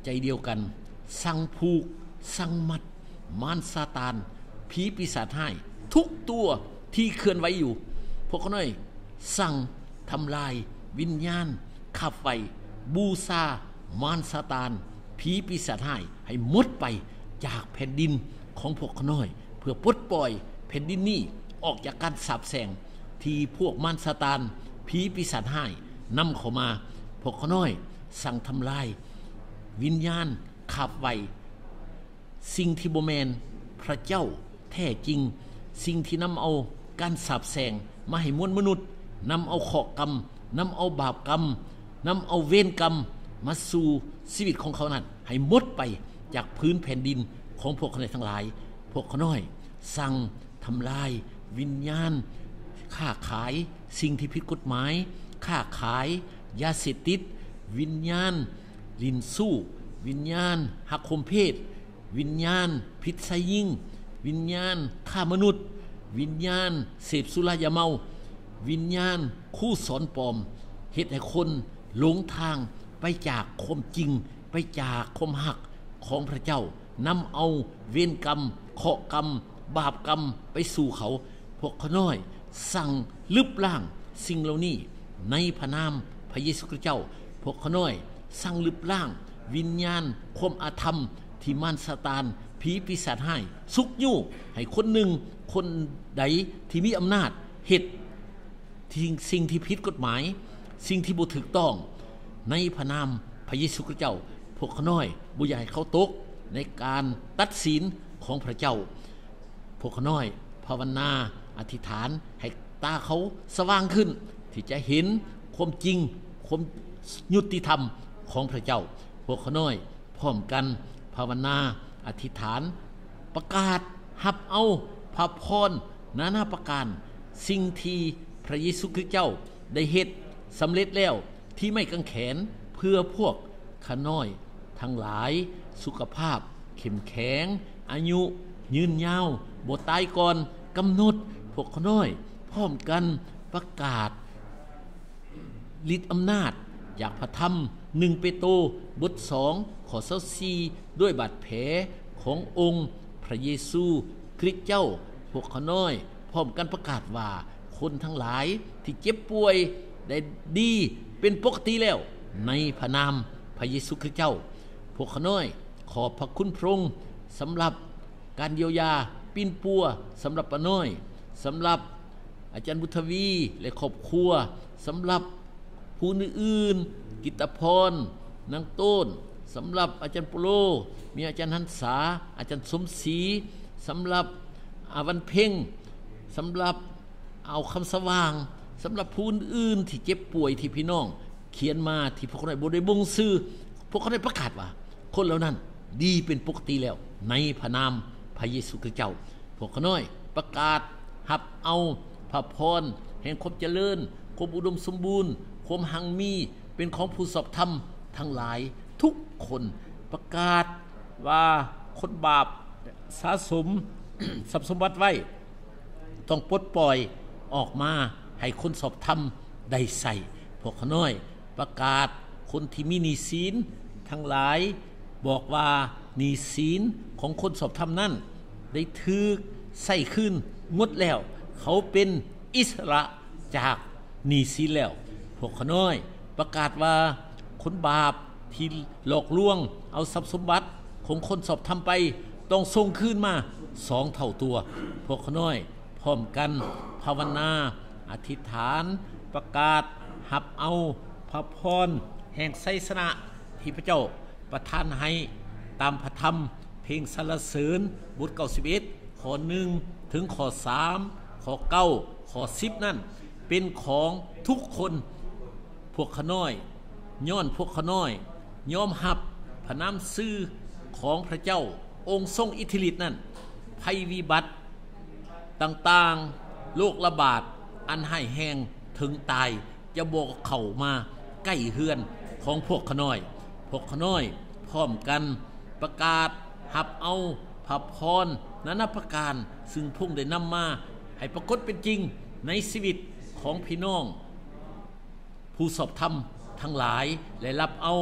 ใจเดียวกันสั่งผูกสั่งมัดมารซาตานผีปีศาจให้ทุกตัวที่เคลื่อนไหวอยู่พวกเขาหน่อยสั่งทำลายวิญญาณขับไฟบูชามารซาตานผีปีศาจให้ให้หมดไปจากแผ่นดินของพวกเขาน้อยเพื่อปลดปล่อยแผ่นดินนี้ออกจากการสาปแช่งที่พวกมารซาตานผีปีศาจให้นำเข้ามาพวกเขาน้อยสั่งทำลายวิญญาณขับไฟสิ่งที่บ่แม่นพระเจ้าแท้จริงสิ่งที่นำเอาการสาปแช่งมาให้มวลมนุษย์นำเอาเคราะห์กรรมนำเอาบาปกรรมนำเอาเวรกรรมมาสู่ชีวิตของเขานั้นให้หมดไปจากพื้นแผ่นดินของพวกเขาทั้งหลายพวกเขาน้อยสั่งทำลายวิญญาณค้าขายสิ่งที่ผิดกฎหมายค้าขายยาเสพติดวิญญาณลินสู้วิญญาณหักคมเพศวิญญาณพิษไสยิ่งวิญญาณฆ่ามนุษย์วิญญาณเสพสุรายาเมาวิญญาณคู่สอนปลอมเฮ็ดให้คนหลงทางไปจากความจริงไปจากความหักของพระเจ้านำเอาเวรกรรมเคราะห์กรรมบาปกรรมไปสู่เขาพวกเขาน้อยสั่งลึบล้างสิ่งเหล่านี้ในพระนามพระเยซูคริสต์เจ้าพวกเขาน้อยสั่งลึบล้างวิญญาณความอาธรรมที่มารซาตานผีปีศาจให้สุกยู่ให้คนหนึ่งคนใดที่มีอำนาจเฮ็ดสิ่งที่ผิดกฎหมายสิ่งที่บ่ถูกต้องในพระนามพระเยซูคริสต์เจ้าพวกเขาน้อยบ่อยากให้เขาตกในการตัดสินของพระเจ้าพวกเขาน้อยภาวนาอธิษฐานให้ตาเขาสว่างขึ้นที่จะเห็นความจริงความยุติธรรมของพระเจ้าพวกเขาน้อยพร้อมกันภาวนาอธิษฐานประกาศหับเอาพระพรนานาประการสิ่งที่พระเยซูคริสต์เจ้าได้เฮ็ดสำเร็จแล้วที่ไม่กังแขนเพื่อพวกข้าน้อยทั้งหลายสุขภาพเข้มแข็งอายุยืนยาวบ่ตายก่อนกำหนดพวกข้าน้อยพร้อมกันประกาศฤทธิ์อำนาจจากพระธรรมหนึ่งเปโตรบทสองข้อยี่สิบสี่ด้วยบาดแผลขององค์พระเยซูคริสต์เจ้าพวกข้าน้อยพร้อมกันประกาศว่าคนทั้งหลายที่เจ็บป่วยได้ดีเป็นปกติแล้วในพระนามพระเยซูคริสต์เจ้าพวกข้าน้อยขอบพระคุณพระองค์สำหรับการเยียวยาปิ่นปัวสำหรับป้าน้อยสำหรับอาจารย์บุทวีและครอบครัวสำหรับผู้อื่นๆกิตตพรนางต้นสำหรับอาจารย์ปุโรมีอาจารย์หันษาอาจารย์สมศรีสำหรับอาวันเพ่งสำหรับเอาคำสว่างสำหรับผู้อื่นที่เจ็บป่วยที่พี่น้องเขียนมาที่พวกเขาได้บ่ได้บ่งชื่อพวกเขาได้ประกาศว่าคนเหล่านั้นดีเป็นปกติแล้วในพระนามพระเยซูคริสต์เจ้าพวกเขาน้อยประกาศหับเอาพระพรแห่งความเจริญความอุดมสมบูรณ์ความหังมีเป็นของผู้สอบธรรมทั้งหลายทุกคนประกาศว่าคนบาปสะสม ทรัพย์สมบัติไว้ต้องปลดปล่อยออกมาให้คนสอบธรรมได้ใส่พวกเขาน้อยประกาศคนที่มีหนี้สินทั้งหลายบอกว่าหนี้สินของคนสอบธรรมนั้นได้ถูกใส่ขึ้นหมดแล้วเขาเป็นอิสระจากหนี้สินแล้วพวกเขาน้อยประกาศว่าคนบาปที่หลอกลวงเอาทรัพย์สมบัติของคนสอบธรรมไปต้องส่งคืนมาสองเท่าตัวพวกเขาน้อยพร้อมกันภาวนาอธิษฐานประกาศหับเอาพระพรแห่งไสสนะที่พระเจ้าประทานให้ตามพระธรรมเพลงสรรเสริญบทเก้าสิบเอ็ดข้อหนึ่งถึงข้อสามข้อเก้าข้อสิบนั่นเป็นของทุกคนพวกข้าน้อยย้อนพวกข้าน้อยยอมหับพระนามชื่อของพระเจ้าองค์ทรงอิทธิฤทธิ์นั่นภัยวิบัติต่างๆโรคระบาดอันให้แห้งถึงตายจะบอกเข้ามาใกล้เฮือนของพวกข้าน้อยพวกข้าน้อยพร้อมกันประกาศหับเอาพระพรนานาประการซึ่งพุ่งได้นำมาให้ปรากฏเป็นจริงในชีวิตของพี่น้องผู้สอบธรรมทั้งหลายและรับเอาพ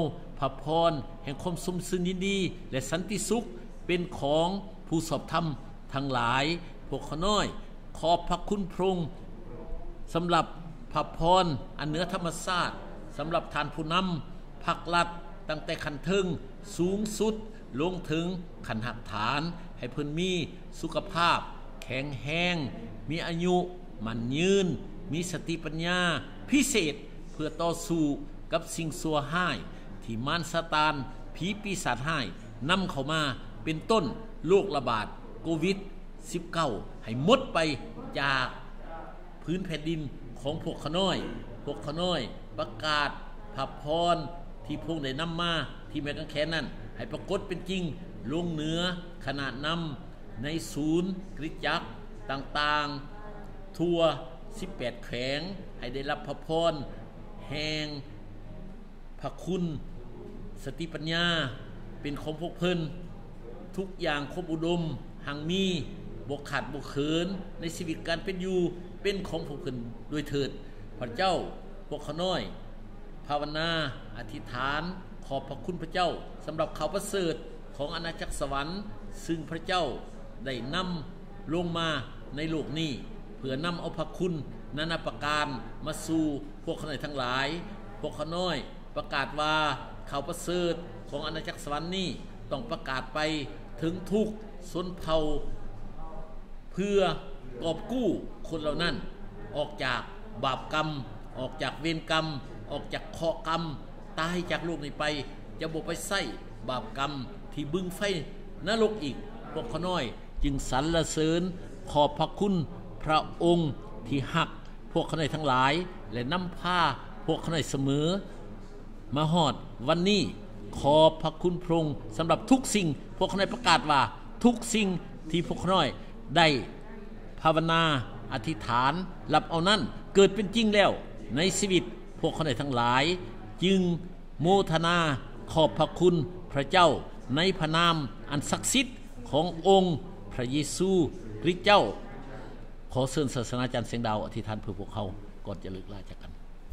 พระพรแห่งความสมชื่นยินดีและสันติสุขเป็นของผู้สอบธรรมทั้งหลายพวกข้าน้อยขอบพระคุณพระองค์สำหรับพระพรอันเหนือธรรมชาติสำหรับท่านผู้นำภาครัฐตั้งแต่ขั้นถึงสูงสุดลงถึงขั้นหักฐานให้เพิ่นมีสุขภาพแข็งแรงมีอายุมั่นยืนมีสติปัญญาพิเศษเพื่อต่อสู้กับสิ่งชั่วร้ายที่มารซาตานผีปีศาจร้ายนำเข้ามาเป็นต้นโรคระบาดโควิด สิบเก้า ให้หมดไปจากพื้นแผ่นดินของพวกข้าน้อยพวกข้าน้อยประกาศพระพรที่พระองค์ได้นำมาที่แม่กังแขนนั้นให้ปรากฏเป็นจริงลงเหนือขนาดนำในศูนย์คริสตจักรต่างๆทั่วสิบแปดแขวงให้ได้รับพระพรแห่งพระคุณสติปัญญาเป็นของพวกเพิ่นทุกอย่างครบอุดมหังมีบ่ขาดบ่เขินในชีวิตการเป็นอยู่เป็นของพวกเพิ่นโดยเถิดพระเจ้าพวกข้าน้อยภาวนาอธิษฐานขอบพระคุณพระเจ้าสำหรับข่าวประเสริฐของอาณาจักรสวรรค์ซึ่งพระเจ้าได้นำลงมาในโลกนี้เพื่อนำเอาพระคุณนานาประการมาสู่พวกข้าน้อยทั้งหลายพวกข้าน้อยประกาศว่าข่าวประเสริฐของอาณาจักรสวรรค์นี้ต้องประกาศไปถึงทุกชนเผ่าเพื่อกอบกู้คนเหล่านั้นออกจากบาปกรรมออกจากเวรกรรมออกจากเคราะห์กรรมตายจากโลกนี้ไปจะบ่ไปใส่บาปกรรมที่บึงไฟนรกอีกพวกข้าน้อยจึงสรรเสริญขอบพระคุณพระองค์ที่ฮักพวกข้าน้อยทั้งหลายและนำพาพวกข้าน้อยเสมอมาฮอดวันนี้ขอบพระคุณพระองค์สำหรับทุกสิ่งพวกข้าน้อยประกาศว่าทุกสิ่งที่พวกข้าน้อยได้ภาวนาอธิษฐานรับเอานั้นเกิดเป็นจริงแล้วในชีวิตพวกข้าน้อยทั้งหลายจึงโมทนาขอบพระคุณพระเจ้าในพระนามอันศักดิ์สิทธิ์ขององค์พระเยซูคริสต์เจ้าขอเชิญศาสนาจารย์เสียงดาวอธิษฐานเพื่อพวกเขาก่อนจะเลิกลาจากกัน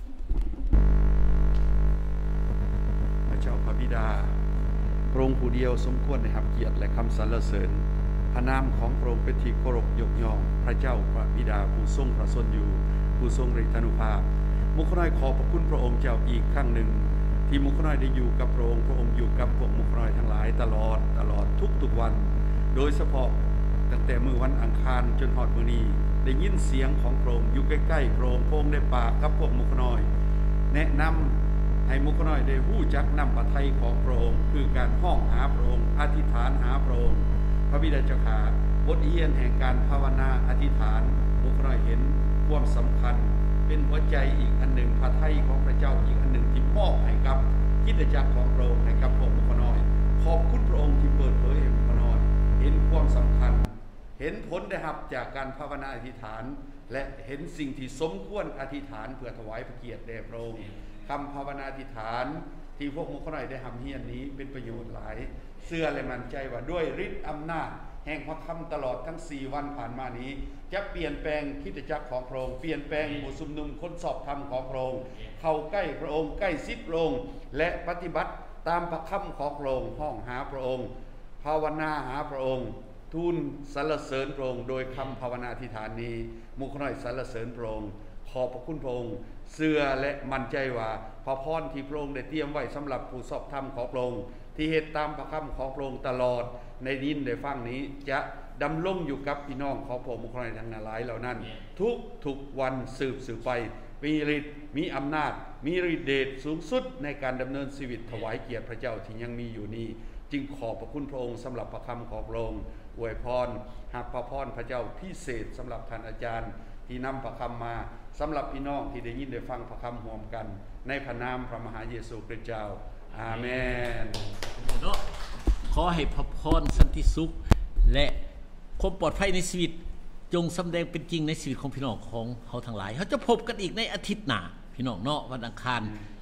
พระเจ้าพระบิดาพระองค์ผู้เดียวสมควรได้รับเกียรติและคำสรรเสริญพระนามของพระองค์เป็นที่เคารพยกย่องพระเจ้าพระบิดาผู้ทรงพระชนอยู่ผู้ทรงฤทธานุภาพมุขน้อยขอพระคุณพระองค์เจ้าอีกครั้งหนึ่งที่มุขน้อยได้อยู่กับพระองค์พระองค์อยู่กับพวกมุขน้อยทั้งหลายตลอดตลอดทุกๆวันโดยเฉพาะตั้งแต่มื้อวันอังคารจนฮอดมื้อนี้ได้ยินเสียงของพระองค์อยู่ใกล้ๆพระองค์พระองค์ได้ปากกับพวกมุขน้อยแนะนำให้มุขน้อยได้ฮู้จักนำพระทัยของพระองค์คือการห้องหาพระองค์อธิษฐานหาพระองค์พระบิดาเจ้าข้าบทเรียนแห่งการภาวนาอธิษฐานมุขน้อยเห็นความสำคัญเป็นหัวใจอีกอันหนึ่งพระทัยของพระเจ้าอีกอันหนึ่งที่มอบให้กับคริสตจักรของพระองค์ให้กับพวกมุขน้อยขอบคุณพระองค์ที่เปิดเผยให้มุขน้อยเห็นความสำคัญเห็นผลได้รับจากการภาวนาอธิษฐานและเห็นสิ่งที่สมควรอธิษฐานเพื่อถวายพระเกียรติแด่พระองค์คำภาวนาอธิษฐานที่พวกมุขน้อยได้ทำเฮียนนี้เป็นประโยชน์หลายเชื่อและมั่นใจว่าด้วยฤทธิ์อำนาจแห่งพระคำตลอดทั้งสี่วันผ่านมานี้จะเปลี่ยนแปลงคริสตจักรของพระองค์เปลี่ยนแปลงหมู่ชุมนุมคนสอบธรรมของพระองค์เข้าใกล้พระองค์ใกล้ชิดพระองค์และปฏิบัติตามพระคำของพระองค์ห้องหาพระองค์ภาวนาหาพระองค์ทูลสรรเสริญพระองค์โดยคำภาวนาอธิษฐานนี้มุขน้อยสรรเสริญพระองค์ขอบพระคุณพระองค์เชื่อและมั่นใจว่าพระพรที่พระองค์ได้เตรียมไว้สำหรับผู้สอบธรรมของพระองค์ที่เฮ็ดตามพระคำของพระองค์ตลอดในดินในฟังนี้จะดำรงอยู่กับพี่น้องของพระมุขน้อยทั้งหลายเหล่านั้นทุกทุกวันสืบสืบไปมีฤทธิ์มีอำนาจมีฤทธิ์เดชสูงสุดในการดำเนินชีวิตถวายเกียรติพระเจ้าที่ยังมีอยู่นี้จึงขอบพระคุณพระองค์สำหรับพระคำของพระองค์อวยพรหับพระพรพระเจ้าพิเศษสำหรับท่านอาจารย์ที่นำพระคำมาสำหรับพี่น้องที่ได้ยินได้ฟังพระคำร่วมกันในพระนามพระมหาเยซูคริสต์เจ้าอาเมนเนาะขอให้พระพรสันติสุขและความปลอดภัยในชีวิตจงสำแดงเป็นจริงในชีวิตของพี่น้องของเฮาทั้งหลายเขาจะพบกันอีกในอาทิตย์หน้าพี่น้องเนาะวันอังคาร